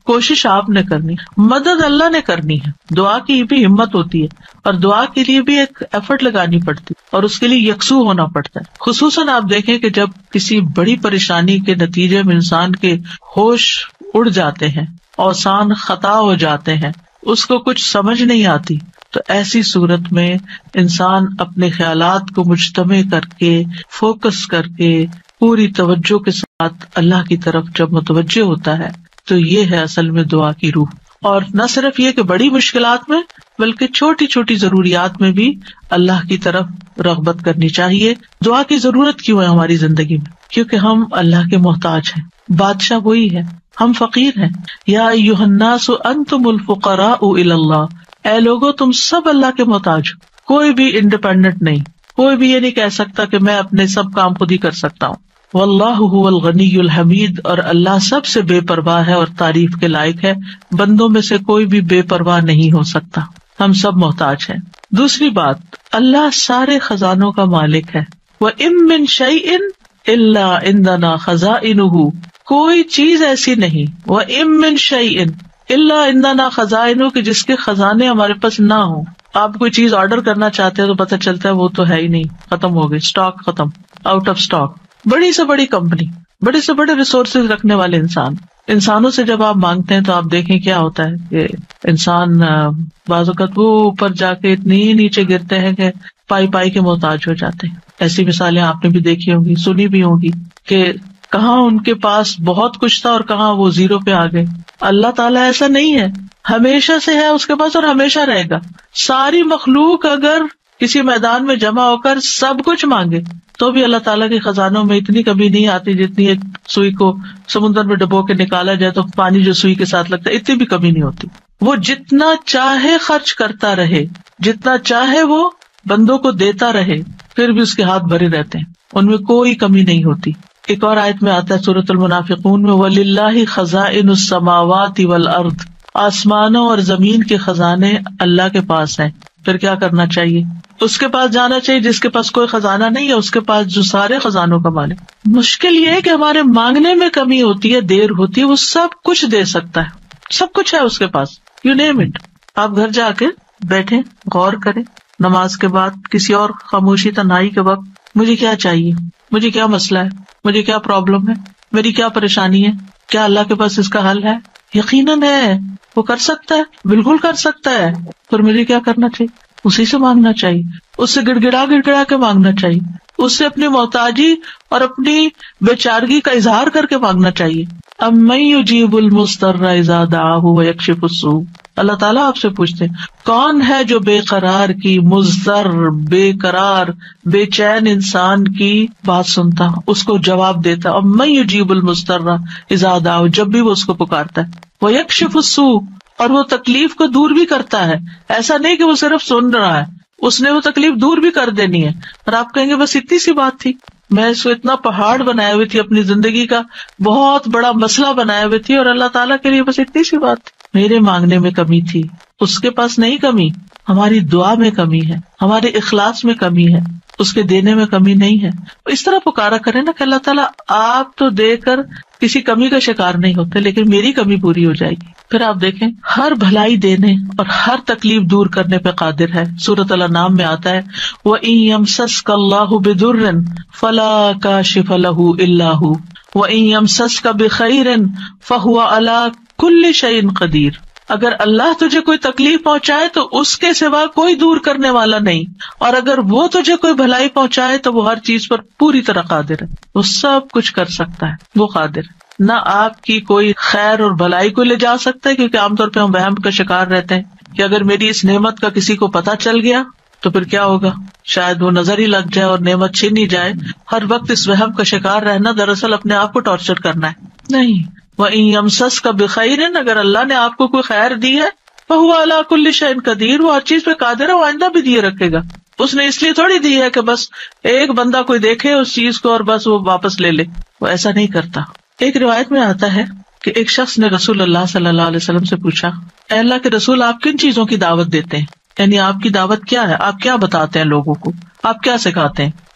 کوشش آپ نے کرنی، مدد اللہ نے کرنی ہے. دعا کی بھی ہمت ہوتی ہے اور دعا کے لیے بھی ایک ایفرٹ لگانی پڑتی ہے اور اس کے لیے یکسو ہونا پڑتا ہے. خصوصاً آپ دیکھیں کہ جب کسی بڑی پریشانی کے نتیجے میں انسان کے ہوش اڑ جاتے ہیں، اوسان خطا ہو جاتے ہیں، اس کو کچھ سمجھ نہیں آتی، تو ایسی صورت میں انسان اپنے خیالات کو مجتمع کر کے، فوکس کر کے، پوری توجہ کے ساتھ اللہ کی طرف جب متوجہ ہوتا ہے تو یہ ہے اصل میں دعا کی روح. اور نہ صرف یہ کہ بڑی مشکلات میں بلکہ چھوٹی چھوٹی ضروریات میں بھی اللہ کی طرف رغبت کرنی چاہیے. دعا کی ضرورت کیوں ہے ہماری زندگی میں؟ کیونکہ ہم اللہ کے محتاج ہیں، بادشاہ وہی ہے، ہم فقیر ہیں. یا ایھا الناس انتم الفقراء الی اللہ، اے لوگو تم سب اللہ کے محتاج ہو. کوئی بھی انڈیپینڈنٹ نہیں، کوئی بھی یہ نہیں کہہ سکتا کہ میں اپنے سب کام خود ہی کر سکتا ہوں. واللہ هو الغنی الحمید، اور اللہ سب سے بے پرواہ ہے اور تعریف کے لائق ہے. بندوں میں سے کوئی بھی بے پرواہ نہیں ہو سکتا، ہم سب محتاج ہیں. دوسری بات، اللہ سارے خزانوں کا مالک ہے. وَإِن مِّن شَيْءٍ إِلَّا عِندَنَا خَزَائِنُهُ، کوئی چیز ایسی نہیں، وَإِن مِّن شَيْءٍ إِلَّا عِندَنَا خَزَائِنُهُ، کہ جس کے خزانے ہمارے پاس نہ ہوں. آپ کوئی چیز آرڈر کرنا چاہتے ہیں تو پتہ چلتا ہے وہ تو ہے ہی نہیں، ختم ہو گئی، اسٹاک ختم، آؤٹ آف اسٹاک. بڑی سے بڑی کمپنی، بڑے سے بڑے ریسورسز رکھنے والے انسانوں سے جب آپ مانگتے ہیں تو آپ دیکھیں کیا ہوتا ہے کہ انسان بعض اوقات وہ اوپر جا کے اتنی نیچے گرتے ہیں کہ پائی پائی کے محتاج ہو جاتے ہیں. ایسی مثالیں آپ نے بھی دیکھی ہوں گی، سنی بھی ہوں گی کہ کہاں ان کے پاس بہت کچھ تھا اور کہاں وہ زیرو پہ آ گئے. اللہ تعالیٰ ایسا نہیں ہے، ہمیشہ سے ہے اس کے پاس اور ہمیشہ رہے گا. ساری مخلوق اگر کسی میدان میں جمع ہو کر سب کچھ مانگے تو بھی اللہ تعالیٰ کے خزانوں میں اتنی کمی نہیں آتی جتنی ایک سوئی کو سمندر میں ڈبو کے نکالا جائے تو پانی جو سوئی کے ساتھ لگتا ہے اتنی بھی کمی نہیں ہوتی. وہ جتنا چاہے خرچ کرتا رہے، جتنا چاہے وہ بندوں کو دیتا رہے، پھر بھی اس کے ہاتھ بھرے رہتے ہیں، ان میں کوئی کمی نہیں ہوتی. ایک اور آیت میں آتا ہے سورۃ المنافقون میں، وَلِلَّهِ خَزَائِنُ السَّمَاوَاتِ وَالْأَرْضِ، آسمانوں اور زمین کے خزانے اللہ کے پاس ہیں. پھر کیا کرنا چاہیے؟ اس کے پاس جانا چاہیے جس کے پاس کوئی خزانہ نہیں ہے، اس کے پاس جو سارے خزانوں کا مالک. مشکل یہ ہے کہ ہمارے مانگنے میں کمی ہوتی ہے، دیر ہوتی ہے. وہ سب کچھ دے سکتا ہے، سب کچھ ہے اس کے پاس، یو نیم اٹ. آپ گھر جا کے بیٹھیں، غور کریں، نماز کے بعد کسی اور خاموشی تنہائی کے وقت، مجھے کیا چاہیے، مجھے کیا مسئلہ ہے، مجھے کیا پرابلم ہے، میری کیا پریشانی ہے، کیا اللہ کے پاس اس کا حل ہے؟ یقیناً ہے، وہ کر سکتا ہے، بالکل کر سکتا ہے. پھر مجھے کیا کرنا چاہیے؟ اسی سے مانگنا چاہیے، اس سے گڑ گڑا کے مانگنا چاہیے، اس سے اپنی محتاجی اور اپنی بیچارگی کا اظہار کر کے مانگنا چاہیے. امن یجیب المضطر اذا دعاہ ویکشف السوء، اللہ تعالیٰ آپ سے پوچھتے ہیں کون ہے جو بے قرار کی، مضطر، بے قرار، بے چین انسان کی بات سنتا، اس کو جواب دیتا. امن یجیب المضطر اذا دعاہ، جب بھی وہ اس کو پکارتا ہے، ویکشف السوء، اور وہ تکلیف کو دور بھی کرتا ہے. ایسا نہیں کہ وہ صرف سن رہا ہے، اس نے وہ تکلیف دور بھی کر دینی ہے. اور آپ کہیں گے بس اتنی سی بات تھی، میں اس کو اتنا پہاڑ بنائے ہوئی تھی، اپنی زندگی کا بہت بڑا مسئلہ بنائے ہوئے تھی، اور اللہ تعالیٰ کے لیے بس اتنی سی بات تھی. میرے مانگنے میں کمی تھی، اس کے پاس نہیں کمی. ہماری دعا میں کمی ہے، ہمارے اخلاص میں کمی ہے، اس کے دینے میں کمی نہیں ہے. اس طرح پکارا کرے نا کہ اللہ تعالیٰ آپ تو دے کر کسی کمی کا شکار نہیں ہوتے، لیکن میری کمی پوری ہو جائے گی. پھر آپ دیکھیں ہر بھلائی دینے اور ہر تکلیف دور کرنے پہ قادر ہے. سورۃ الانعام میں آتا ہے وَإِن يَمْسَسْكَ اللَّهُ بِضُرٍّ فَلَا كَاشِفَ لَهُ إِلَّا هُوَ وَإِن يَمْسَسْكَ بِخَيْرٍ فَهُوَ عَلَى كُلِّ شَيْءٍ قَدِيرٌ، اگر اللہ تجھے کوئی تکلیف پہنچائے تو اس کے سوا کوئی دور کرنے والا نہیں، اور اگر وہ تجھے کوئی بھلائی پہنچائے تو وہ ہر چیز پر پوری طرح قادر ہے. وہ سب کچھ کر سکتا ہے، وہ قادر ہے. نہ آپ کی کوئی خیر اور بھلائی کو لے جا سکتا ہے، کیونکہ عام طور پہ ہم وہم کا شکار رہتے ہیں کہ اگر میری اس نعمت کا کسی کو پتہ چل گیا تو پھر کیا ہوگا، شاید وہ نظر ہی لگ جائے اور نعمت چھین ہی جائے. ہر وقت اس وہم کا شکار رہنا دراصل اپنے آپ کو ٹارچر کرنا ہے. نہیں، وَإِن يَمْسَسْكَ بِخَيْرٍ، اگر اللہ نے آپ کو کوئی خیر دی ہے، فَهُوَ عَلَى كُلِّ شَيْءٍ قَدِيرٌ، وہ ہر چیز پہ قادر ہے، وہ آئندہ بھی دیے رکھے گا. اس نے اس لیے تھوڑی دی ہے کہ بس ایک بندہ کوئی دیکھے اس چیز کو اور بس وہ واپس لے لے، وہ ایسا نہیں کرتا. ایک روایت میں آتا ہے کہ ایک شخص نے رسول اللہ صلی اللہ علیہ وسلم سے پوچھا، اے اللہ کے رسول، آپ کن چیزوں کی دعوت دیتے ہیں؟ یعنی آپ کی دعوت کیا ہے، آپ کیا بتاتے ہیں لوگوں کو، آپ کیا سکھاتے ہیں؟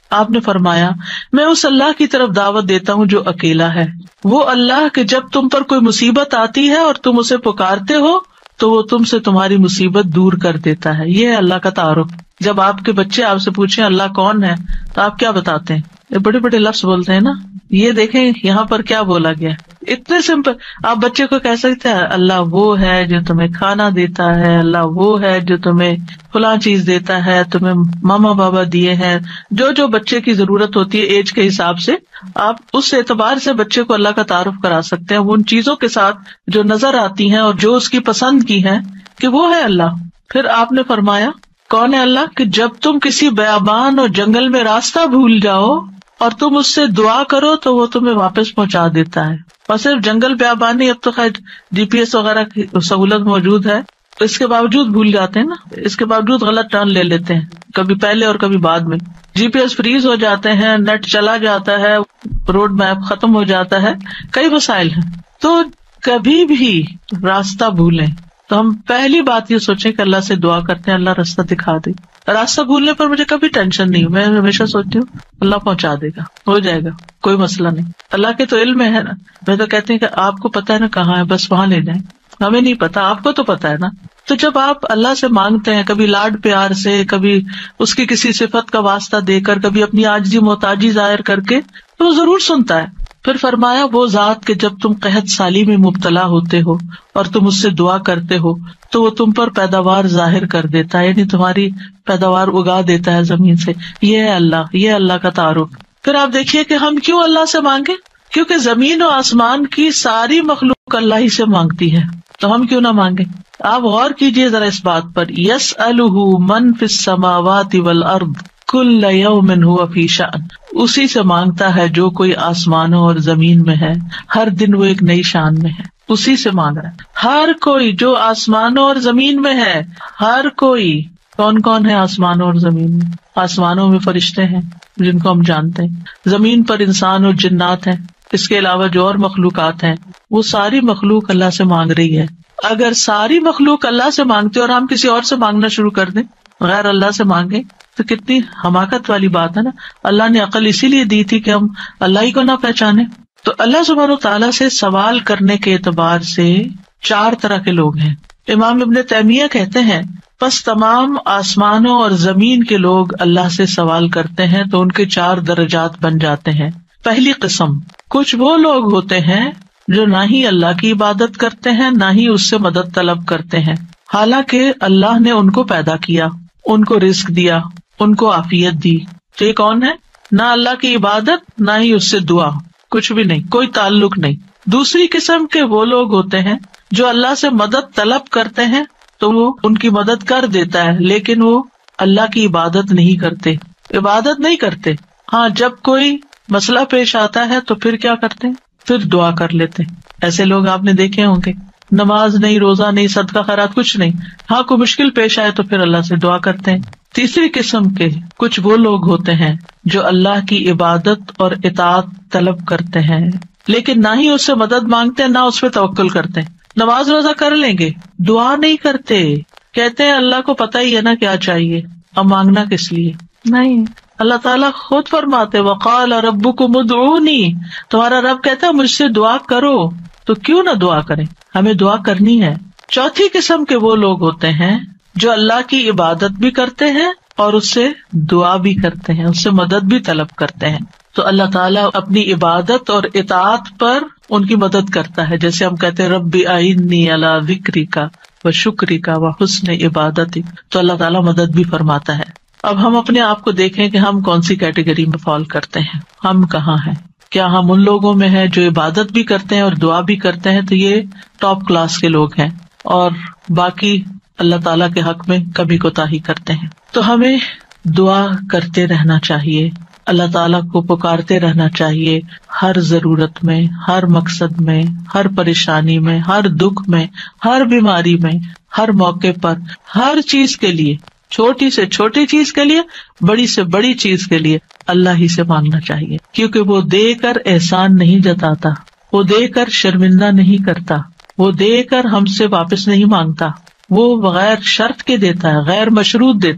آپ نے فرمایا میں اس اللہ کی طرف دعوت دیتا ہوں جو اکیلا ہے، وہ اللہ کہ جب تم پر کوئی مصیبت آتی ہے اور تم اسے پکارتے ہو تو وہ تم سے تمہاری مصیبت دور کر دیتا ہے. یہ ہے اللہ کا تعارف. جب آپ کے بچے آپ سے پوچھیں اللہ کون ہے تو آپ کیا بتاتے ہیں؟ یہ بڑے بڑے لفظ بولتے ہیں نا. یہ دیکھیں یہاں پر کیا بولا گیا، اتنے سمپل. آپ بچے کو کہہ سکتے ہیں اللہ وہ ہے جو تمہیں کھانا دیتا ہے، اللہ وہ ہے جو تمہیں فلاں چیز دیتا ہے، تمہیں ماما بابا دیے ہیں. جو جو بچے کی ضرورت ہوتی ہے ایج کے حساب سے آپ اس اعتبار سے بچے کو اللہ کا تعارف کرا سکتے ہیں، وہ ان چیزوں کے ساتھ جو نظر آتی ہیں اور جو اس کی پسند کی ہیں کہ وہ ہے اللہ. پھر آپ نے فرمایا کون ہے اللہ کہ جب تم کسی بیابان اور جنگل میں راستہ بھول جاؤ اور تم اس سے دعا کرو تو وہ تمہیں واپس پہنچا دیتا ہے. اور صرف جنگل بیابانی، اب تو خیر GPS وغیرہ کی سہولت موجود ہے، اس کے باوجود بھول جاتے ہیں نا، اس کے باوجود غلط ٹرن لے لیتے ہیں، کبھی پہلے اور کبھی بعد میں. GPS فریز ہو جاتے ہیں، نیٹ چلا جاتا ہے، روڈ میپ ختم ہو جاتا ہے، کئی مسائل ہیں. تو کبھی بھی راستہ بھولیں تو ہم پہلی بات یہ سوچیں کہ اللہ سے دعا کرتے ہیں اللہ راستہ دکھا دے. راستہ بھولنے پر مجھے کبھی ٹینشن نہیں، میں ہمیشہ سوچتی ہوں اللہ پہنچا دے گا، ہو جائے گا، کوئی مسئلہ نہیں. اللہ کے تو علم میں ہے نا. میں تو کہتی ہوں کہ آپ کو پتا ہے نا کہاں ہے، بس وہاں لے جائیں. ہمیں نہیں پتا، آپ کو تو پتا ہے نا. تو جب آپ اللہ سے مانگتے ہیں کبھی لاڈ پیار سے، کبھی اس کی کسی صفت کا واسطہ دے کر، کبھی اپنی عاجزی محتاجی ظاہر کر کے، تو وہ ضرور سنتا ہے. پھر فرمایا وہ ذات کہ جب تم قحط سالی میں مبتلا ہوتے ہو اور تم اس سے دعا کرتے ہو تو وہ تم پر پیداوار ظاہر کر دیتا ہے، یعنی تمہاری پیداوار اگا دیتا ہے زمین سے. یہ ہے اللہ، یہ اللہ کا تعارف. پھر آپ دیکھیے کہ ہم کیوں اللہ سے مانگے، کیونکہ زمین و آسمان کی ساری مخلوق اللہ ہی سے مانگتی ہے، تو ہم کیوں نہ مانگے. آپ غور کیجیے ذرا اس بات پر، یسألہ من فی السماوات والارض کل یوم ھو فی شأن. اسی سے مانگتا ہے جو کوئی آسمانوں اور زمین میں ہے، ہر دن وہ ایک نئی شان میں ہے. اسی سے مانگ رہا ہے ہر کوئی جو آسمانوں اور زمین میں ہے. ہر کوئی کون کون ہے آسمانوں اور زمین میں؟ آسمانوں میں فرشتے ہیں جن کو ہم جانتے ہیں، زمین پر انسان اور جنات ہیں، اس کے علاوہ جو اور مخلوقات ہیں، وہ ساری مخلوق اللہ سے مانگ رہی ہے. اگر ساری مخلوق اللہ سے مانگتے اور ہم کسی اور سے مانگنا شروع کر دیں، غیر اللہ سے مانگیں، تو کتنی حماقت والی بات ہے نا. اللہ نے عقل اسی لیے دی تھی کہ ہم اللہ ہی کو نہ پہچانے. تو اللہ سبحانہ وتعالیٰ سے سوال کرنے کے اعتبار سے 4 طرح کے لوگ ہیں. امام ابن تیمیہ کہتے ہیں پس تمام آسمانوں اور زمین کے لوگ اللہ سے سوال کرتے ہیں تو ان کے 4 درجات بن جاتے ہیں. پہلی قسم، کچھ وہ لوگ ہوتے ہیں جو نہ ہی اللہ کی عبادت کرتے ہیں نہ ہی اس سے مدد طلب کرتے ہیں، حالانکہ اللہ نے ان کو پیدا کیا، ان کو رزق دیا، ان کو عافیت دی. تو یہ کون ہے؟ نہ اللہ کی عبادت نہ ہی اس سے دعا، کچھ بھی نہیں، کوئی تعلق نہیں. دوسری قسم کے وہ لوگ ہوتے ہیں جو اللہ سے مدد طلب کرتے ہیں تو وہ ان کی مدد کر دیتا ہے، لیکن وہ اللہ کی عبادت نہیں کرتے، عبادت نہیں کرتے. ہاں جب کوئی مسئلہ پیش آتا ہے تو پھر کیا کرتے ہیں؟ پھر دعا کر لیتے ہیں. ایسے لوگ آپ نے دیکھے ہوں گے، نماز نہیں، روزہ نہیں، صدقہ خیرات کچھ نہیں، ہاں کوئی مشکل پیش آئے تو پھر اللہ سے دعا کرتے ہیں. تیسری قسم کے کچھ وہ لوگ ہوتے ہیں جو اللہ کی عبادت اور اطاعت طلب کرتے ہیں لیکن نہ ہی اس سے مدد مانگتے نہ اس پہ توکل کرتے. نماز روزہ کر لیں گے، دعا نہیں کرتے، کہتے ہیں اللہ کو پتہ ہی ہے نا کیا چاہیے، اب مانگنا کس لیے. نہیں، اللہ تعالیٰ خود فرماتے وقال ربکم ادعونی، تمہارا رب کہتا ہے مجھ سے دعا کرو، تو کیوں نہ دعا کریں، ہمیں دعا کرنی ہے. چوتھی قسم کے وہ لوگ ہوتے ہیں جو اللہ کی عبادت بھی کرتے ہیں اور اس سے دعا بھی کرتے ہیں، اس سے مدد بھی طلب کرتے ہیں. تو اللہ تعالیٰ اپنی عبادت اور اطاعت پر ان کی مدد کرتا ہے. جیسے ہم کہتے ہیں رب اعنی علی ذکرک و شکرک و حسن عبادتک، تو اللہ تعالیٰ مدد بھی فرماتا ہے. اب ہم اپنے آپ کو دیکھیں کہ ہم کون سی کیٹیگری میں فال کرتے ہیں، ہم کہاں ہیں. کیا ہم ان لوگوں میں ہیں جو عبادت بھی کرتے ہیں اور دعا بھی کرتے ہیں، تو یہ ٹاپ کلاس کے لوگ ہیں، اور باقی اللہ تعالیٰ کے حق میں کبھی کوتاہی کرتے ہیں. تو ہمیں دعا کرتے رہنا چاہیے، اللہ تعالیٰ کو پکارتے رہنا چاہیے، ہر ضرورت میں، ہر مقصد میں، ہر پریشانی میں، ہر دکھ میں، ہر بیماری میں، ہر موقع پر، ہر چیز کے لیے، چھوٹی سے چھوٹی چیز کے لیے، بڑی سے بڑی چیز کے لیے اللہ ہی سے مانگنا چاہیے. کیونکہ وہ دے کر احسان نہیں جتاتا، وہ دے کر شرمندہ نہیں کرتا، وہ دے کر ہم سے واپس نہیں مانگتا، وہ بغیر شرط کے دیتا ہے، غیر مشروط دیتا ہے.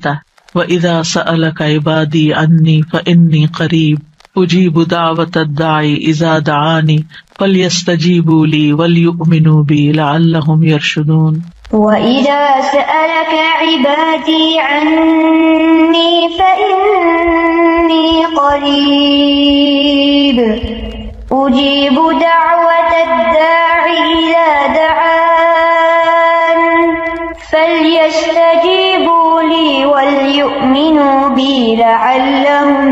وَإِذَا سَأَلَكَ عِبَادِي عَنِّي فَإِنِّي قَرِيبٌ أُجِيبُ دَعْوَةَ الدَّاعِ إِذَا دَعَانِ فَلْيَسْتَجِيبُوا لِي وَلْيُؤْمِنُوا بِي لَعَلَّهُمْ يَرْشُدُونَ. وَإِذَا سَأَلَكَ عِبَادِي عَنِّي فَإِنِّي قَرِيبٌ أُجِيبُ دَعْوَةَ الدَّاعِ إِذَا دَعَانِ فَلْيَسْتَجِيبُوا لِي وَلْيُؤْمِنُوا بِي لَعَلَّهُمْ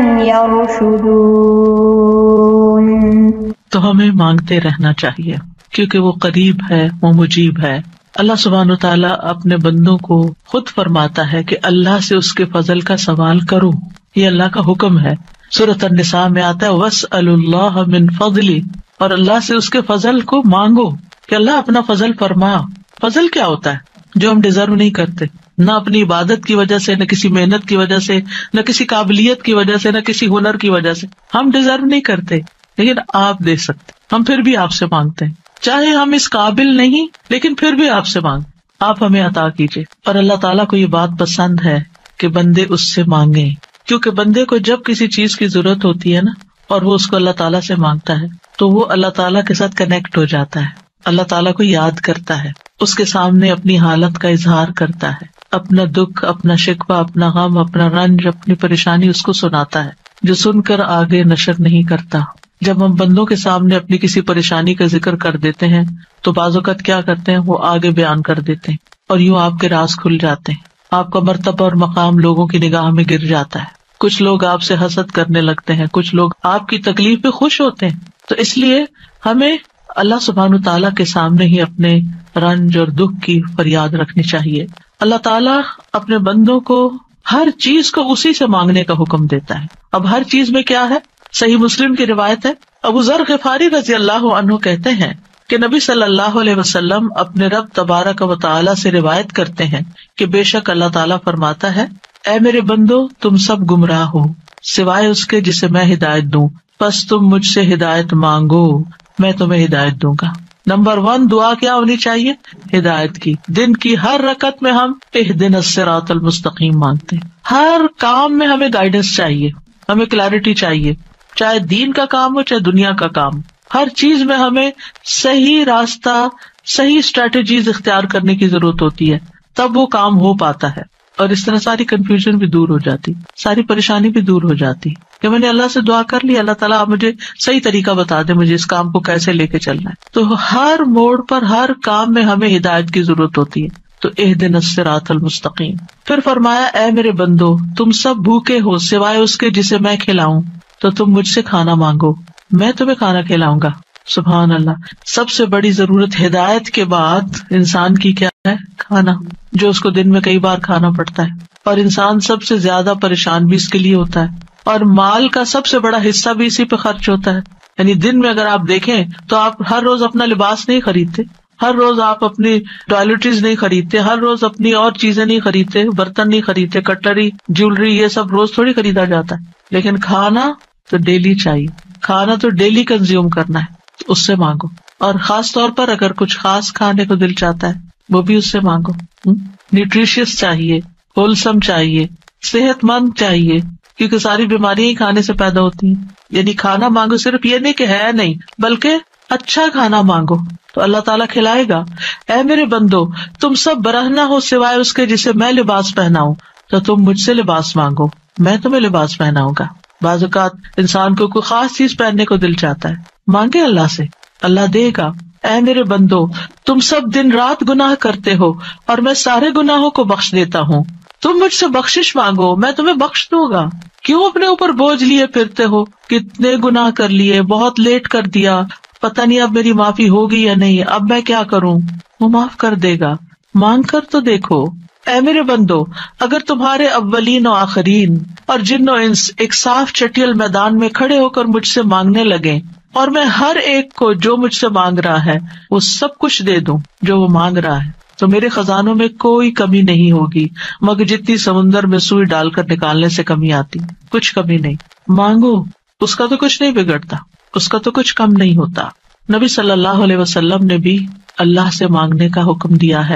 يَرْشُدُونَ. تو ہمیں مانگتے رہنا چاہیے کیونکہ وہ قریب ہے، وہ مجیب ہے. اللہ سبحانہ وتعالیٰ اپنے بندوں کو خود فرماتا ہے کہ اللہ سے اس کے فضل کا سوال کرو، یہ اللہ کا حکم ہے. سورۃ النساء میں آتا ہے وَاسْأَلُوا اللَّهَ مِن فَضْلِهِ، اور اللہ سے اس کے فضل کو مانگو کہ اللہ اپنا فضل فرما. فضل کیا ہوتا ہے؟ جو ہم ڈیزرو نہیں کرتے، نہ اپنی عبادت کی وجہ سے، نہ کسی محنت کی وجہ سے، نہ کسی قابلیت کی وجہ سے، نہ کسی ہنر کی وجہ سے. ہم ڈیزرو نہیں کرتے لیکن آپ دے سکتے. ہم پھر بھی آپ سے مانگتے ہیں، چاہے ہم اس قابل نہیں لیکن پھر بھی آپ سے مانگ، آپ ہمیں عطا کیجیے. اور اللہ تعالیٰ کو یہ بات پسند ہے کہ بندے اس سے مانگے، کیونکہ بندے کو جب کسی چیز کی ضرورت ہوتی ہے نا اور وہ اس کو اللہ تعالیٰ سے مانگتا ہے تو وہ اللہ تعالیٰ کے ساتھ کنیکٹ ہو جاتا ہے، اللہ تعالیٰ کو یاد کرتا ہے، اس کے سامنے اپنی حالت کا اظہار کرتا ہے، اپنا دکھ، اپنا شکوہ، اپنا غم، اپنا رنج، اپنی پریشانی اس کو سناتا ہے، جو سن کر آگے نشر نہیں کرتا. جب ہم بندوں کے سامنے اپنی کسی پریشانی کا ذکر کر دیتے ہیں تو بعض اوقات کیا کرتے ہیں، وہ آگے بیان کر دیتے ہیں اور یوں آپ کے راز کھل جاتے ہیں، آپ کا مرتبہ اور مقام لوگوں کی نگاہ میں گر جاتا ہے. کچھ لوگ آپ سے حسد کرنے لگتے ہیں، کچھ لوگ آپ کی تکلیف پہ خوش ہوتے ہیں. تو اس لیے ہمیں اللہ سبحانہ تعالیٰ کے سامنے ہی اپنے رنج اور دکھ کی فریاد رکھنی چاہیے. اللہ تعالیٰ اپنے بندوں کو ہر چیز کو اسی سے مانگنے کا حکم دیتا ہے. اب ہر چیز میں کیا ہے؟ صحیح مسلم کی روایت ہے، ابو ذر غفاری رضی اللہ عنہ کہتے ہیں کہ نبی صلی اللہ علیہ وسلم اپنے رب تبارک و تعالیٰ سے روایت کرتے ہیں کہ بے شک اللہ تعالیٰ فرماتا ہے، اے میرے بندو تم سب گمراہ ہو سوائے اس کے جسے میں ہدایت دوں، پس تم مجھ سے ہدایت مانگو میں تمہیں ہدایت دوں گا. نمبر 1 دعا کیا ہونی چاہیے؟ ہدایت کی. دن کی ہر رکعت میں ہم اہدنا الصراط المستقیم مانگتے ہیں. ہر کام میں ہمیں گائیڈنس چاہیے، ہمیں کلیرٹی چاہیے، چاہے دین کا کام ہو چاہے دنیا کا کام. ہر چیز میں ہمیں صحیح راستہ، صحیح اسٹریٹجیز اختیار کرنے کی ضرورت ہوتی ہے، تب وہ کام ہو پاتا ہے. اور اس طرح ساری کنفیوژن بھی دور ہو جاتی، ساری پریشانی بھی دور ہو جاتی کہ میں نے اللہ سے دعا کر لی، اللہ تعالیٰ آپ مجھے صحیح طریقہ بتا دے، مجھے اس کام کو کیسے لے کے چلنا ہے. تو ہر موڑ پر، ہر کام میں ہمیں ہدایت کی ضرورت ہوتی ہے. تو اہدنا الصراط المستقیم. پھر فرمایا، اے میرے بندو تم سب بھوکے ہو سوائے اس کے جسے میں کھلاؤں، تو تم مجھ سے کھانا مانگو میں تمہیں کھانا کھلاؤں گا. سبحان اللہ. سب سے بڑی ضرورت ہدایت کے بعد انسان کی کیا ہے؟ کھانا، جو اس کو دن میں کئی بار کھانا پڑتا ہے. اور انسان سب سے زیادہ پریشان بھی اس کے لیے ہوتا ہے، اور مال کا سب سے بڑا حصہ بھی اسی پہ خرچ ہوتا ہے. یعنی دن میں اگر آپ دیکھیں تو آپ ہر روز اپنا لباس نہیں خریدتے، ہر روز آپ اپنی ٹوائلٹریز نہیں خریدتے، ہر روز اپنی اور چیزیں نہیں خریدتے، برتن نہیں خریدتے، کٹلری، جیولری، یہ سب روز تھوڑی خریدا جاتا ہے. لیکن کھانا تو ڈیلی چاہیے، کھانا تو ڈیلی کنزیوم کرنا ہے، اس سے مانگو. اور خاص طور پر اگر کچھ خاص کھانے کو دل چاہتا ہے وہ بھی اس سے مانگو. نیوٹریشیس چاہیے، ہولسم چاہیے، صحت مند چاہیے، کیونکہ ساری بیماریاں ہی کھانے سے پیدا ہوتی ہیں. یعنی کھانا مانگو، صرف یہ نہیں کہ ہے نہیں، بلکہ اچھا کھانا مانگو تو اللہ تعالیٰ کھلائے گا. اے میرے بندو تم سب برہنہ ہو سوائے اس کے جسے میں لباس پہناؤں، تو تم مجھ سے لباس مانگو میں تمہیں لباس پہناؤں گا. بعض اوقات انسان کو کوئی خاص چیز پہننے کو دل چاہتا ہے، مانگے اللہ سے، اللہ دے گا. اے میرے بندو تم سب دن رات گناہ کرتے ہو اور میں سارے گناہوں کو بخش دیتا ہوں، تم مجھ سے بخشش مانگو میں تمہیں بخش دوں گا. کیوں اپنے اوپر بوجھ لیے پھرتے ہو؟ کتنے گناہ کر لیے، بہت لیٹ کر دیا، پتہ نہیں اب میری معافی ہوگی یا نہیں، اب میں کیا کروں؟ وہ معاف کر دے گا، مانگ کر تو دیکھو. اے میرے بندو اگر تمہارے اولین و آخرین اور جن و انس ایک صاف چٹیل میدان میں کھڑے ہو کر مجھ سے مانگنے لگے اور میں ہر ایک کو جو مجھ سے مانگ رہا ہے وہ سب کچھ دے دوں جو وہ مانگ رہا ہے، تو میرے خزانوں میں کوئی کمی نہیں ہوگی مگر جتنی سمندر میں سوئی ڈال کر نکالنے سے کمی آتی، کچھ کمی نہیں. مانگو، اس کا تو کچھ نہیں بگڑتا، اس کا تو کچھ کم نہیں ہوتا. نبی صلی اللہ علیہ وسلم نے بھی اللہ سے مانگنے کا حکم دیا ہے.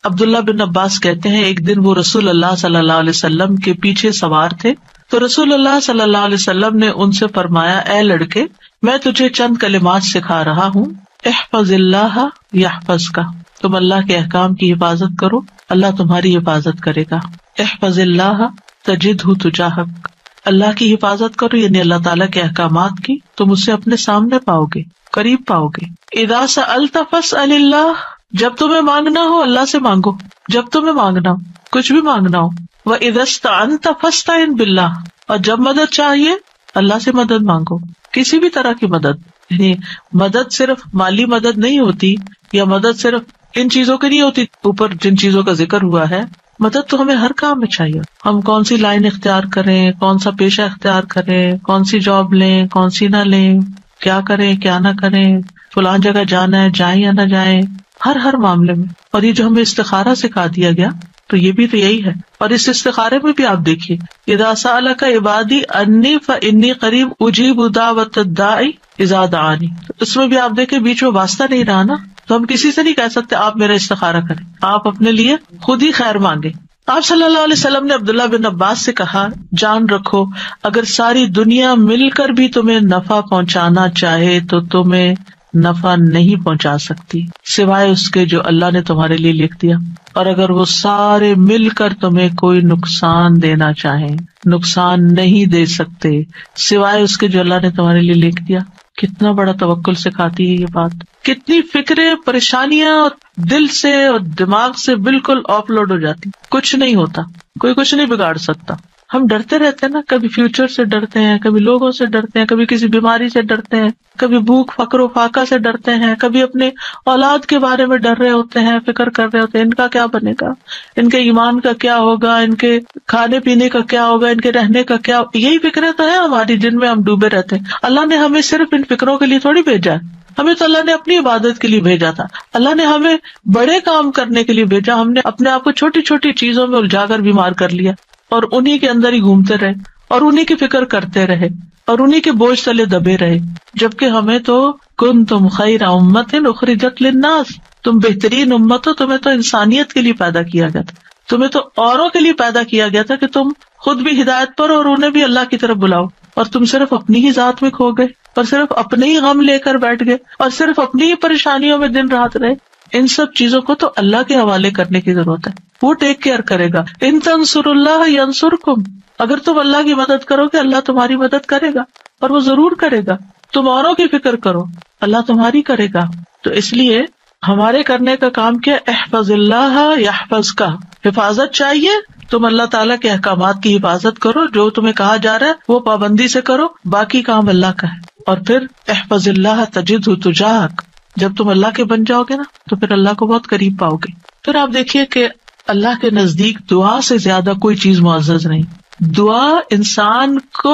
عبداللہ بن عباس کہتے ہیں ایک دن وہ رسول اللہ صلی اللہ علیہ وسلم کے پیچھے سوار تھے تو رسول اللہ صلی اللہ علیہ وسلم نے ان سے فرمایا، اے لڑکے، میں تجھے چند کلمات سکھا رہا ہوں، احفظ اللہ یحفظک، تم اللہ کے احکام کی حفاظت کرو، اللہ تمہاری حفاظت کرے گا۔ احفظ اللہ تجدہ تجاہک، اللہ کی حفاظت کرو یعنی اللہ تعالیٰ کے احکامات کی، تم اسے اپنے سامنے پاؤ گے، قریب پاؤ گے۔ اذا سألت فاسأل اللہ، جب تمہیں مانگنا ہو اللہ سے مانگو، جب تمہیں مانگنا ہو، کچھ بھی مانگنا ہو۔ وَإِذَا اسْتَعَنْتَ فَاسْتَعِنْ بِاللَّهِ، اور جب مدد چاہیے اللہ سے مدد مانگو، کسی بھی طرح کی مدد، یعنی مدد صرف مالی مدد نہیں ہوتی، یا مدد صرف ان چیزوں کی نہیں ہوتی اوپر جن چیزوں کا ذکر ہوا ہے، مدد تو ہمیں ہر کام میں چاہیے۔ ہم کون سی لائن اختیار کریں، کون سا پیشہ اختیار کریں، کون سی جاب لیں، کون سی نہ لیں، کیا کریں کیا نہ کریں، فلاں جگہ جانا ہے جائیں یا نہ جائیں، ہر معاملے میں۔ اور یہ جو ہمیں استخارہ سکھا دیا گیا تو یہ بھی تو یہی ہے۔ اور اس استخارے میں بھی آپ دیکھیے، اذا سألک عبادی انی فانی قریب اجیب دعوت الداعی اذا دعانی، اس میں بھی آپ دیکھیں بیچ میں واسطہ نہیں رہا نا، تو ہم کسی سے نہیں کہہ سکتے آپ میرا استخارہ کریں، آپ اپنے لیے خود ہی خیر مانگے۔ آپ صلی اللہ علیہ وسلم نے عبداللہ بن عباس سے کہا، جان رکھو اگر ساری دنیا مل کر بھی تمہیں نفع پہنچانا چاہے تو تمہیں نفع نہیں پہنچا سکتی سوائے اس کے جو اللہ نے تمہارے لیے لکھ دیا، اور اگر وہ سارے مل کر تمہیں کوئی نقصان دینا چاہیں نقصان نہیں دے سکتے سوائے اس کے جو اللہ نے تمہارے لیے لکھ دیا۔ کتنا بڑا توکل سکھاتی ہے یہ بات، کتنی فکریں پریشانیاں دل سے اور دماغ سے بالکل آف لوڈ ہو جاتی، کچھ نہیں ہوتا، کوئی کچھ نہیں بگاڑ سکتا۔ ہم ڈرتے رہتے ہیں نا، کبھی فیوچر سے ڈرتے ہیں، کبھی لوگوں سے ڈرتے ہیں، کبھی کسی بیماری سے ڈرتے ہیں، کبھی بھوک فقر و فاقہ سے ڈرتے ہیں، کبھی اپنے اولاد کے بارے میں ڈر رہے ہوتے ہیں، فکر کر رہے ہوتے ہیں ان کا کیا بنے گا، ان کے ایمان کا کیا ہوگا، ان کے کھانے پینے کا کیا ہوگا، ان کے رہنے کا کیا، یہی فکریں تو ہیں ہماری جن میں ہم ڈوبے رہتے ہیں۔ اللہ نے ہمیں صرف ان فکروں کے لیے تھوڑی بھیجا ہے، ہمیں تو اللہ نے اپنی عبادت کے لیے بھیجا تھا، اللہ نے ہمیں بڑے کام کرنے کے لیے بھیجا، ہم نے اپنے آپ کو چھوٹی چھوٹی چیزوں میں الجھا کر بیمار کر لیا اور انہی کے اندر ہی گھومتے رہے اور انہی کی فکر کرتے رہے اور انہی کے بوجھ تلے دبے رہے، جبکہ ہمیں تو کنتم خیر امت اخرجت للناس، تم بہترین امت ہو، تمہیں تو انسانیت کے لیے پیدا کیا گیا تھا، تمہیں تو اوروں کے لیے پیدا کیا گیا تھا کہ تم خود بھی ہدایت پر اور انہیں بھی اللہ کی طرف بلاؤ، اور تم صرف اپنی ہی ذات میں کھو گئے اور صرف اپنے ہی غم لے کر بیٹھ گئے اور صرف اپنی ہی پریشانیوں میں دن رات رہے۔ ان سب چیزوں کو تو اللہ کے حوالے کرنے کی ضرورت ہے، وہ ٹیک کیئر کرے گا۔ ان تنصروا اللہ ینصرکم، اگر تم اللہ کی مدد کرو گے اللہ تمہاری مدد کرے گا، اور وہ ضرور کرے گا۔ تم اوروں کی فکر کرو اللہ تمہاری کرے گا۔ تو اس لیے ہمارے کرنے کا کام کیا، احفظ اللہ یحفظک، حفاظت چاہیے، تم اللہ تعالیٰ کے احکامات کی حفاظت کرو، جو تمہیں کہا جا رہا ہے وہ پابندی سے کرو، باقی کام اللہ کا ہے۔ اور پھر احفظ اللہ تجدہ تجاہک، جب تم اللہ کے بن جاؤ گے نا تو پھر اللہ کو بہت قریب پاؤ گے۔ پھر آپ دیکھیے کہ اللہ کے نزدیک دعا سے زیادہ کوئی چیز معزز نہیں۔ دعا انسان کو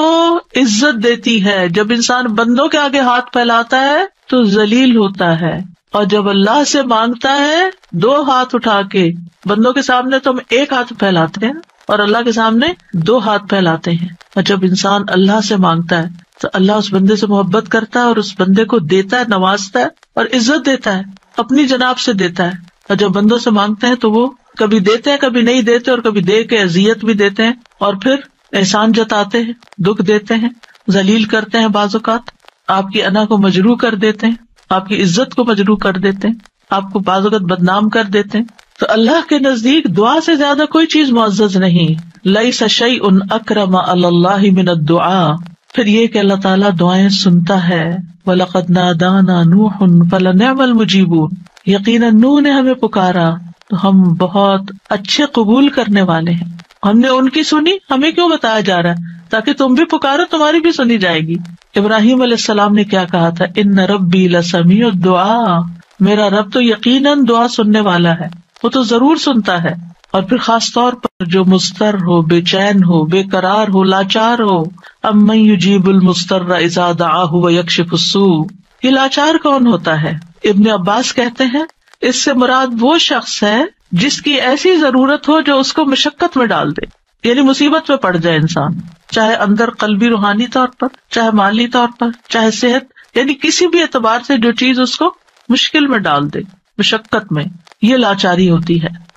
عزت دیتی ہے، جب انسان بندوں کے آگے ہاتھ پھیلاتا ہے تو ذلیل ہوتا ہے، اور جب اللہ سے مانگتا ہے دو ہاتھ اٹھا کے، بندوں کے سامنے تو ہم ایک ہاتھ پھیلاتے ہیں اور اللہ کے سامنے دو ہاتھ پھیلاتے ہیں، اور جب انسان اللہ سے مانگتا ہے تو اللہ اس بندے سے محبت کرتا ہے اور اس بندے کو دیتا ہے، نوازتا ہے اور عزت دیتا ہے، اپنی جناب سے دیتا ہے۔ اور جب بندوں سے مانگتے ہیں تو وہ کبھی دیتے ہیں کبھی نہیں دیتے، اور کبھی دے کے اذیت بھی دیتے ہیں، اور پھر احسان جتاتے ہیں، دکھ دیتے ہیں، ذلیل کرتے ہیں، بعض اوقات آپ کی انا کو مجروح کر دیتے ہیں، آپ کی عزت کو مجروح کر دیتے ہیں، آپ کو بعض اوقات بدنام کر دیتے ہیں۔ تو اللہ کے نزدیک دعا سے زیادہ کوئی چیز معزز نہیں۔ لیس شیء اکرم علی اللہ من الدعاء، پھر یہ کہ اللہ تعالیٰ دعائیں سنتا ہے۔ وَلَقَدْ نَادَانَا نُوحٌ فَلَنِعْمَ الْمُجِيبُونَ، یقیناً نوح نے ہمیں پکارا تو ہم بہت اچھے قبول کرنے والے ہیں۔ ہم نے ان کی سنی، ہمیں کیوں بتایا جا رہا ہے؟ تاکہ تم بھی پکارو، تمہاری بھی سنی جائے گی۔ ابراہیم علیہ السلام نے کیا کہا تھا، ان ربی لسمیع الدعاء، میرا رب تو یقیناً دعا سننے والا ہے، وہ تو ضرور سنتا ہے۔ اور پھر خاص طور پر جو مضطر ہو، بے چین ہو، بے قرار ہو، لاچار ہو، امن یجیب المضطر اذا دعاہ ویکشف السوء، یہ لاچار کون ہوتا ہے؟ ابن عباس کہتے ہیں اس سے مراد وہ شخص ہے جس کی ایسی ضرورت ہو جو اس کو مشقت میں ڈال دے، یعنی مصیبت میں پڑ جائے انسان، چاہے اندر قلبی روحانی طور پر، چاہے مالی طور پر، چاہے صحت، یعنی کسی بھی اعتبار سے جو چیز اس کو مشکل میں ڈال دے، مشقت میں، یہ لاچاری ہوتی ہے۔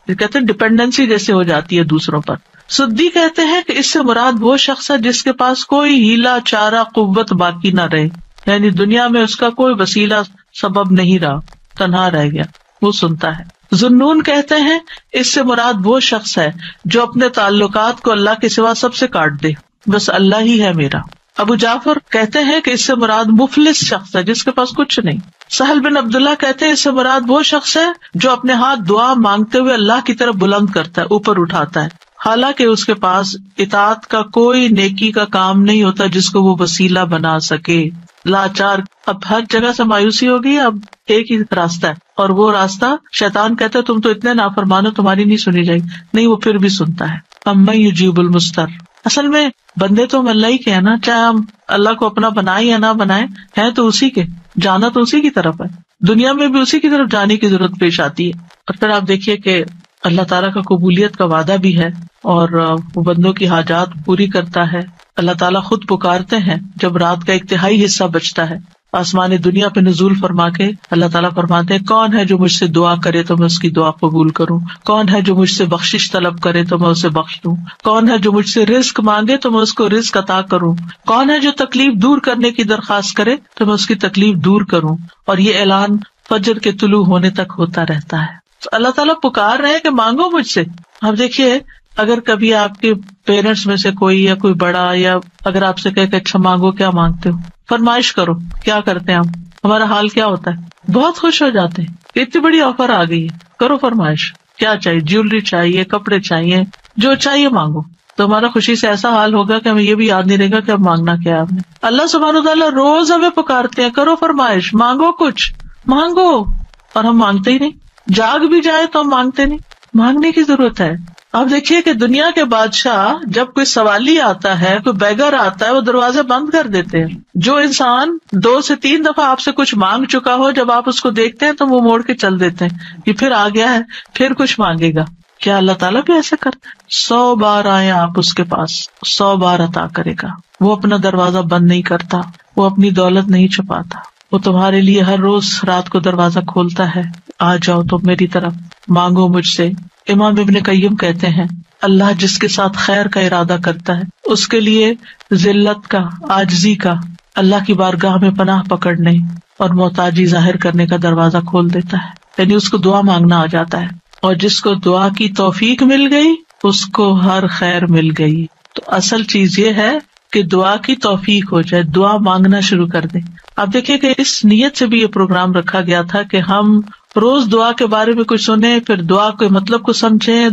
کہتے ہیں ڈپینڈنسی جیسے ہو جاتی ہے دوسروں پر. سدی کہتے ہیں کہ اس سے مراد وہ شخص ہے جس کے پاس کوئی ہیلا چارہ قوت باقی نہ رہے، یعنی دنیا میں اس کا کوئی وسیلہ سبب نہیں رہا، تنہا رہ گیا، وہ سنتا ہے. ذنون کہتے ہیں اس سے مراد وہ شخص ہے جو اپنے تعلقات کو اللہ کے سوا سب سے کاٹ دے، بس اللہ ہی ہے میرا. ابو جعفر کہتے ہیں کہ اس سے مراد مفلس شخص ہے جس کے پاس کچھ نہیں. سہل بن عبداللہ کہتے ہیں اس سے مراد وہ شخص ہے جو اپنے ہاتھ دعا مانگتے ہوئے اللہ کی طرف بلند کرتا ہے، اوپر اٹھاتا ہے، حالانکہ اس کے پاس اطاعت کا کوئی نیکی کا کام نہیں ہوتا جس کو وہ وسیلہ بنا سکے. لاچار، اب ہر جگہ سے مایوسی ہوگی، اب ایک ہی راستہ ہے، اور وہ راستہ شیطان کہتا ہے تم تو اتنے نافرمان ہو، تمہاری نہیں سنی جائے گی. نہیں، وہ پھر بھی سنتا ہے. امن یجیب المضطر، اصل میں بندے تو ہم اللہ ہی کے ہیں نا، چاہے ہم اللہ کو اپنا بنائیں یا نہ بنائیں، ہیں تو اسی کے، جانا تو اسی کی طرف ہے، دنیا میں بھی اسی کی طرف جانے کی ضرورت پیش آتی ہے. اور پھر آپ دیکھیے کہ اللہ تعالیٰ کا قبولیت کا وعدہ بھی ہے اور وہ بندوں کی حاجات پوری کرتا ہے. اللہ تعالیٰ خود پکارتے ہیں جب رات کا ایک تہائی حصہ بچتا ہے، آسمان دنیا پہ نزول فرما کے اللہ تعالیٰ فرماتے ہیں کون ہے جو مجھ سے دعا کرے تو میں اس کی دعا قبول کروں، کون ہے جو مجھ سے بخشش طلب کرے تو میں اسے بخش دوں، کون ہے جو مجھ سے رزق مانگے تو میں اس کو رزق عطا کروں، کون ہے جو تکلیف دور کرنے کی درخواست کرے تو میں اس کی تکلیف دور کروں. اور یہ اعلان فجر کے طلوع ہونے تک ہوتا رہتا ہے. تو اللہ تعالیٰ پکار رہے ہیں کہ مانگو مجھ سے. اب دیکھیے اگر کبھی آپ کے پیرنٹس میں سے کوئی یا کوئی بڑا یا اگر آپ سے کہے کہ اچھا مانگو، کیا مانگتے ہو، فرمائش کرو، کیا کرتے ہیں ہمارا حال کیا ہوتا ہے؟ بہت خوش ہو جاتے ہیں، اتنی بڑی آفر آ گئی ہے، کرو فرمائش، کیا چاہیے، جیولری چاہیے، کپڑے چاہیے، جو چاہیے مانگو. تو ہمارا خوشی سے ایسا حال ہوگا کہ ہمیں یہ بھی یاد نہیں رہے گا کہ اب مانگنا کیا ہے آپ نے. اللہ سبحانہ وتعالیٰ روز ہمیں پکارتے ہیں کرو فرمائش، مانگو، کچھ مانگو، اور ہم مانگتے ہی نہیں. جاگ بھی جائے تو ہم مانگتے نہیں. مانگنے کی ضرورت ہے. آپ دیکھیے کہ دنیا کے بادشاہ جب کوئی سوالی آتا ہے، کوئی بیگر آتا ہے، وہ دروازے بند کر دیتے ہیں. جو انسان 2 سے 3 دفعہ آپ سے کچھ مانگ چکا ہو، جب آپ اس کو دیکھتے ہیں تو وہ موڑ کے چل دیتے ہیں، یہ پھر آ گیا ہے، پھر کچھ مانگے گا. کیا اللہ تعالیٰ بھی ایسا کرتا ہے؟ 100 بار آئے آپ اس کے پاس، 100 بار عطا کرے گا. وہ اپنا دروازہ بند نہیں کرتا، وہ اپنی دولت نہیں چھپاتا، وہ تمہارے لیے ہر روز رات کو دروازہ کھولتا ہے. آ جاؤ تم میری طرف، مانگو مجھ سے. امام ابن قیم کہتے ہیں اللہ جس کے ساتھ خیر کا ارادہ کرتا ہے اس کے لیے ذلت کا، عاجزی کا، اللہ کی بارگاہ میں پناہ پکڑنے اور محتاجی ظاہر کرنے کا دروازہ کھول دیتا ہے. یعنی اس کو دعا مانگنا آ جاتا ہے، اور جس کو دعا کی توفیق مل گئی اس کو ہر خیر مل گئی. تو اصل چیز یہ ہے کہ دعا کی توفیق ہو جائے، دعا مانگنا شروع کر دیں. آپ دیکھیں کہ اس نیت سے بھی یہ پروگرام رکھا گیا تھا کہ ہم روز دعا کے بارے میں کچھ سنیں، پھر دعا کے مطلب کو سمجھیں،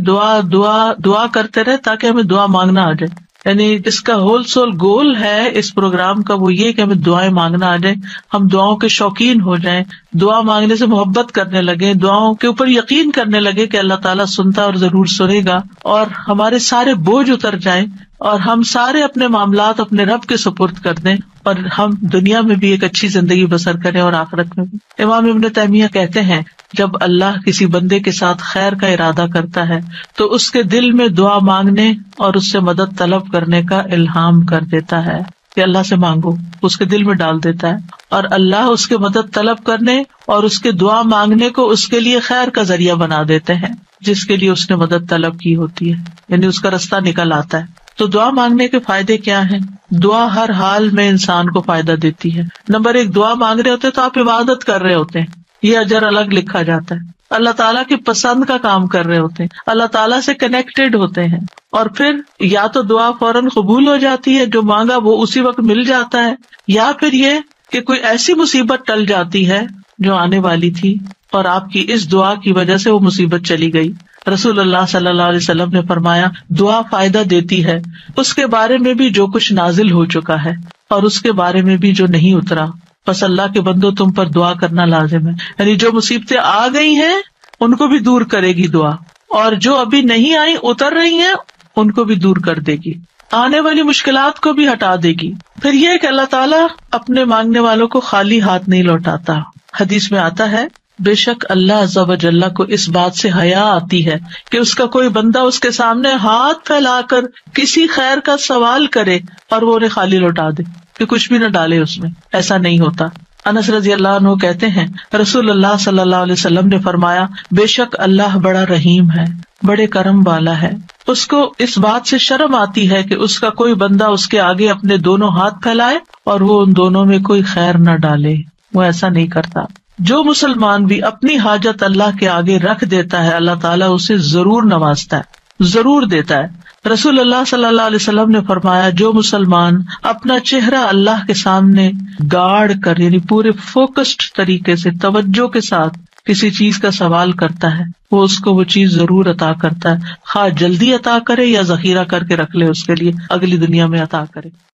دعا کرتے رہے تاکہ ہمیں دعا مانگنا آ جائے. یعنی اس کا ہول سول گول ہے اس پروگرام کا، وہ یہ کہ ہمیں دعائیں مانگنا آ جائے، ہم دعاؤں کے شوقین ہو جائیں، دعا مانگنے سے محبت کرنے لگے، دعاؤں کے اوپر یقین کرنے لگے کہ اللہ تعالیٰ سنتا اور ضرور سنے گا، اور ہمارے سارے بوجھ اتر جائیں اور ہم سارے اپنے معاملات اپنے رب کے سپرد کر دیں، اور ہم دنیا میں بھی ایک اچھی زندگی بسر کریں اور آخرت میں بھی. امام ابن تیمیہ کہتے ہیں جب اللہ کسی بندے کے ساتھ خیر کا ارادہ کرتا ہے تو اس کے دل میں دعا مانگنے اور اس سے مدد طلب کرنے کا الہام کر دیتا ہے کہ اللہ سے مانگو، اس کے دل میں ڈال دیتا ہے، اور اللہ اس کے مدد طلب کرنے اور اس کے دعا مانگنے کو اس کے لیے خیر کا ذریعہ بنا دیتے ہیں جس کے لیے اس نے مدد طلب کی ہوتی ہے، یعنی اس کا رستہ نکل آتا ہے. تو دعا مانگنے کے فائدے کیا ہیں؟ دعا ہر حال میں انسان کو فائدہ دیتی ہے. نمبر 1، دعا مانگ رہے ہوتے تو آپ عبادت کر رہے ہوتے ہیں، یہ اجر الگ لکھا جاتا ہے. اللہ تعالیٰ کی پسند کا کام کر رہے ہوتے ہیں، اللہ تعالیٰ سے کنیکٹڈ ہوتے ہیں، اور پھر یا تو دعا فوراً قبول ہو جاتی ہے، جو مانگا وہ اسی وقت مل جاتا ہے، یا پھر یہ کہ کوئی ایسی مصیبت ٹل جاتی ہے جو آنے والی تھی اور آپ کی اس دعا کی وجہ سے وہ مصیبت چلی گئی. رسول اللہ صلی اللہ علیہ وسلم نے فرمایا دعا فائدہ دیتی ہے اس کے بارے میں بھی جو کچھ نازل ہو چکا ہے اور اس کے بارے میں بھی جو نہیں اترا. بس اللہ کے بندو تم پر دعا کرنا لازم ہے، یعنی جو مصیبتیں آ گئی ہیں ان کو بھی دور کرے گی دعا، اور جو ابھی نہیں آئی اتر رہی ہیں ان کو بھی دور کر دے گی، آنے والی مشکلات کو بھی ہٹا دے گی. پھر یہ کہ اللہ تعالیٰ اپنے مانگنے والوں کو خالی ہاتھ نہیں لوٹاتا. حدیث میں آتا ہے بے شک اللہ عز و جل کو اس بات سے حیا آتی ہے کہ اس کا کوئی بندہ اس کے سامنے ہاتھ پھیلا کر کسی خیر کا سوال کرے اور وہ انہیں خالی لوٹا دے، کہ کچھ بھی نہ ڈالے اس میں. ایسا نہیں ہوتا. انس رضی اللہ عنہ کہتے ہیں رسول اللہ صلی اللہ علیہ وسلم نے فرمایا بے شک اللہ بڑا رحیم ہے، بڑے کرم والا ہے، اس کو اس بات سے شرم آتی ہے کہ اس کا کوئی بندہ اس کے آگے اپنے دونوں ہاتھ پھیلائے اور وہ ان دونوں میں کوئی خیر نہ ڈالے، وہ ایسا نہیں کرتا۔ جو مسلمان بھی اپنی حاجت اللہ کے آگے رکھ دیتا ہے اللہ تعالیٰ اسے ضرور نوازتا ہے، ضرور دیتا ہے۔ رسول اللہ صلی اللہ علیہ وسلم نے فرمایا جو مسلمان اپنا چہرہ اللہ کے سامنے گاڑ کر یعنی پورے فوکسڈ طریقے سے توجہ کے ساتھ کسی چیز کا سوال کرتا ہے وہ اس کو وہ چیز ضرور عطا کرتا ہے، خواہ جلدی عطا کرے یا ذخیرہ کر کے رکھ لے اس کے لیے اگلی دنیا میں عطا کرے۔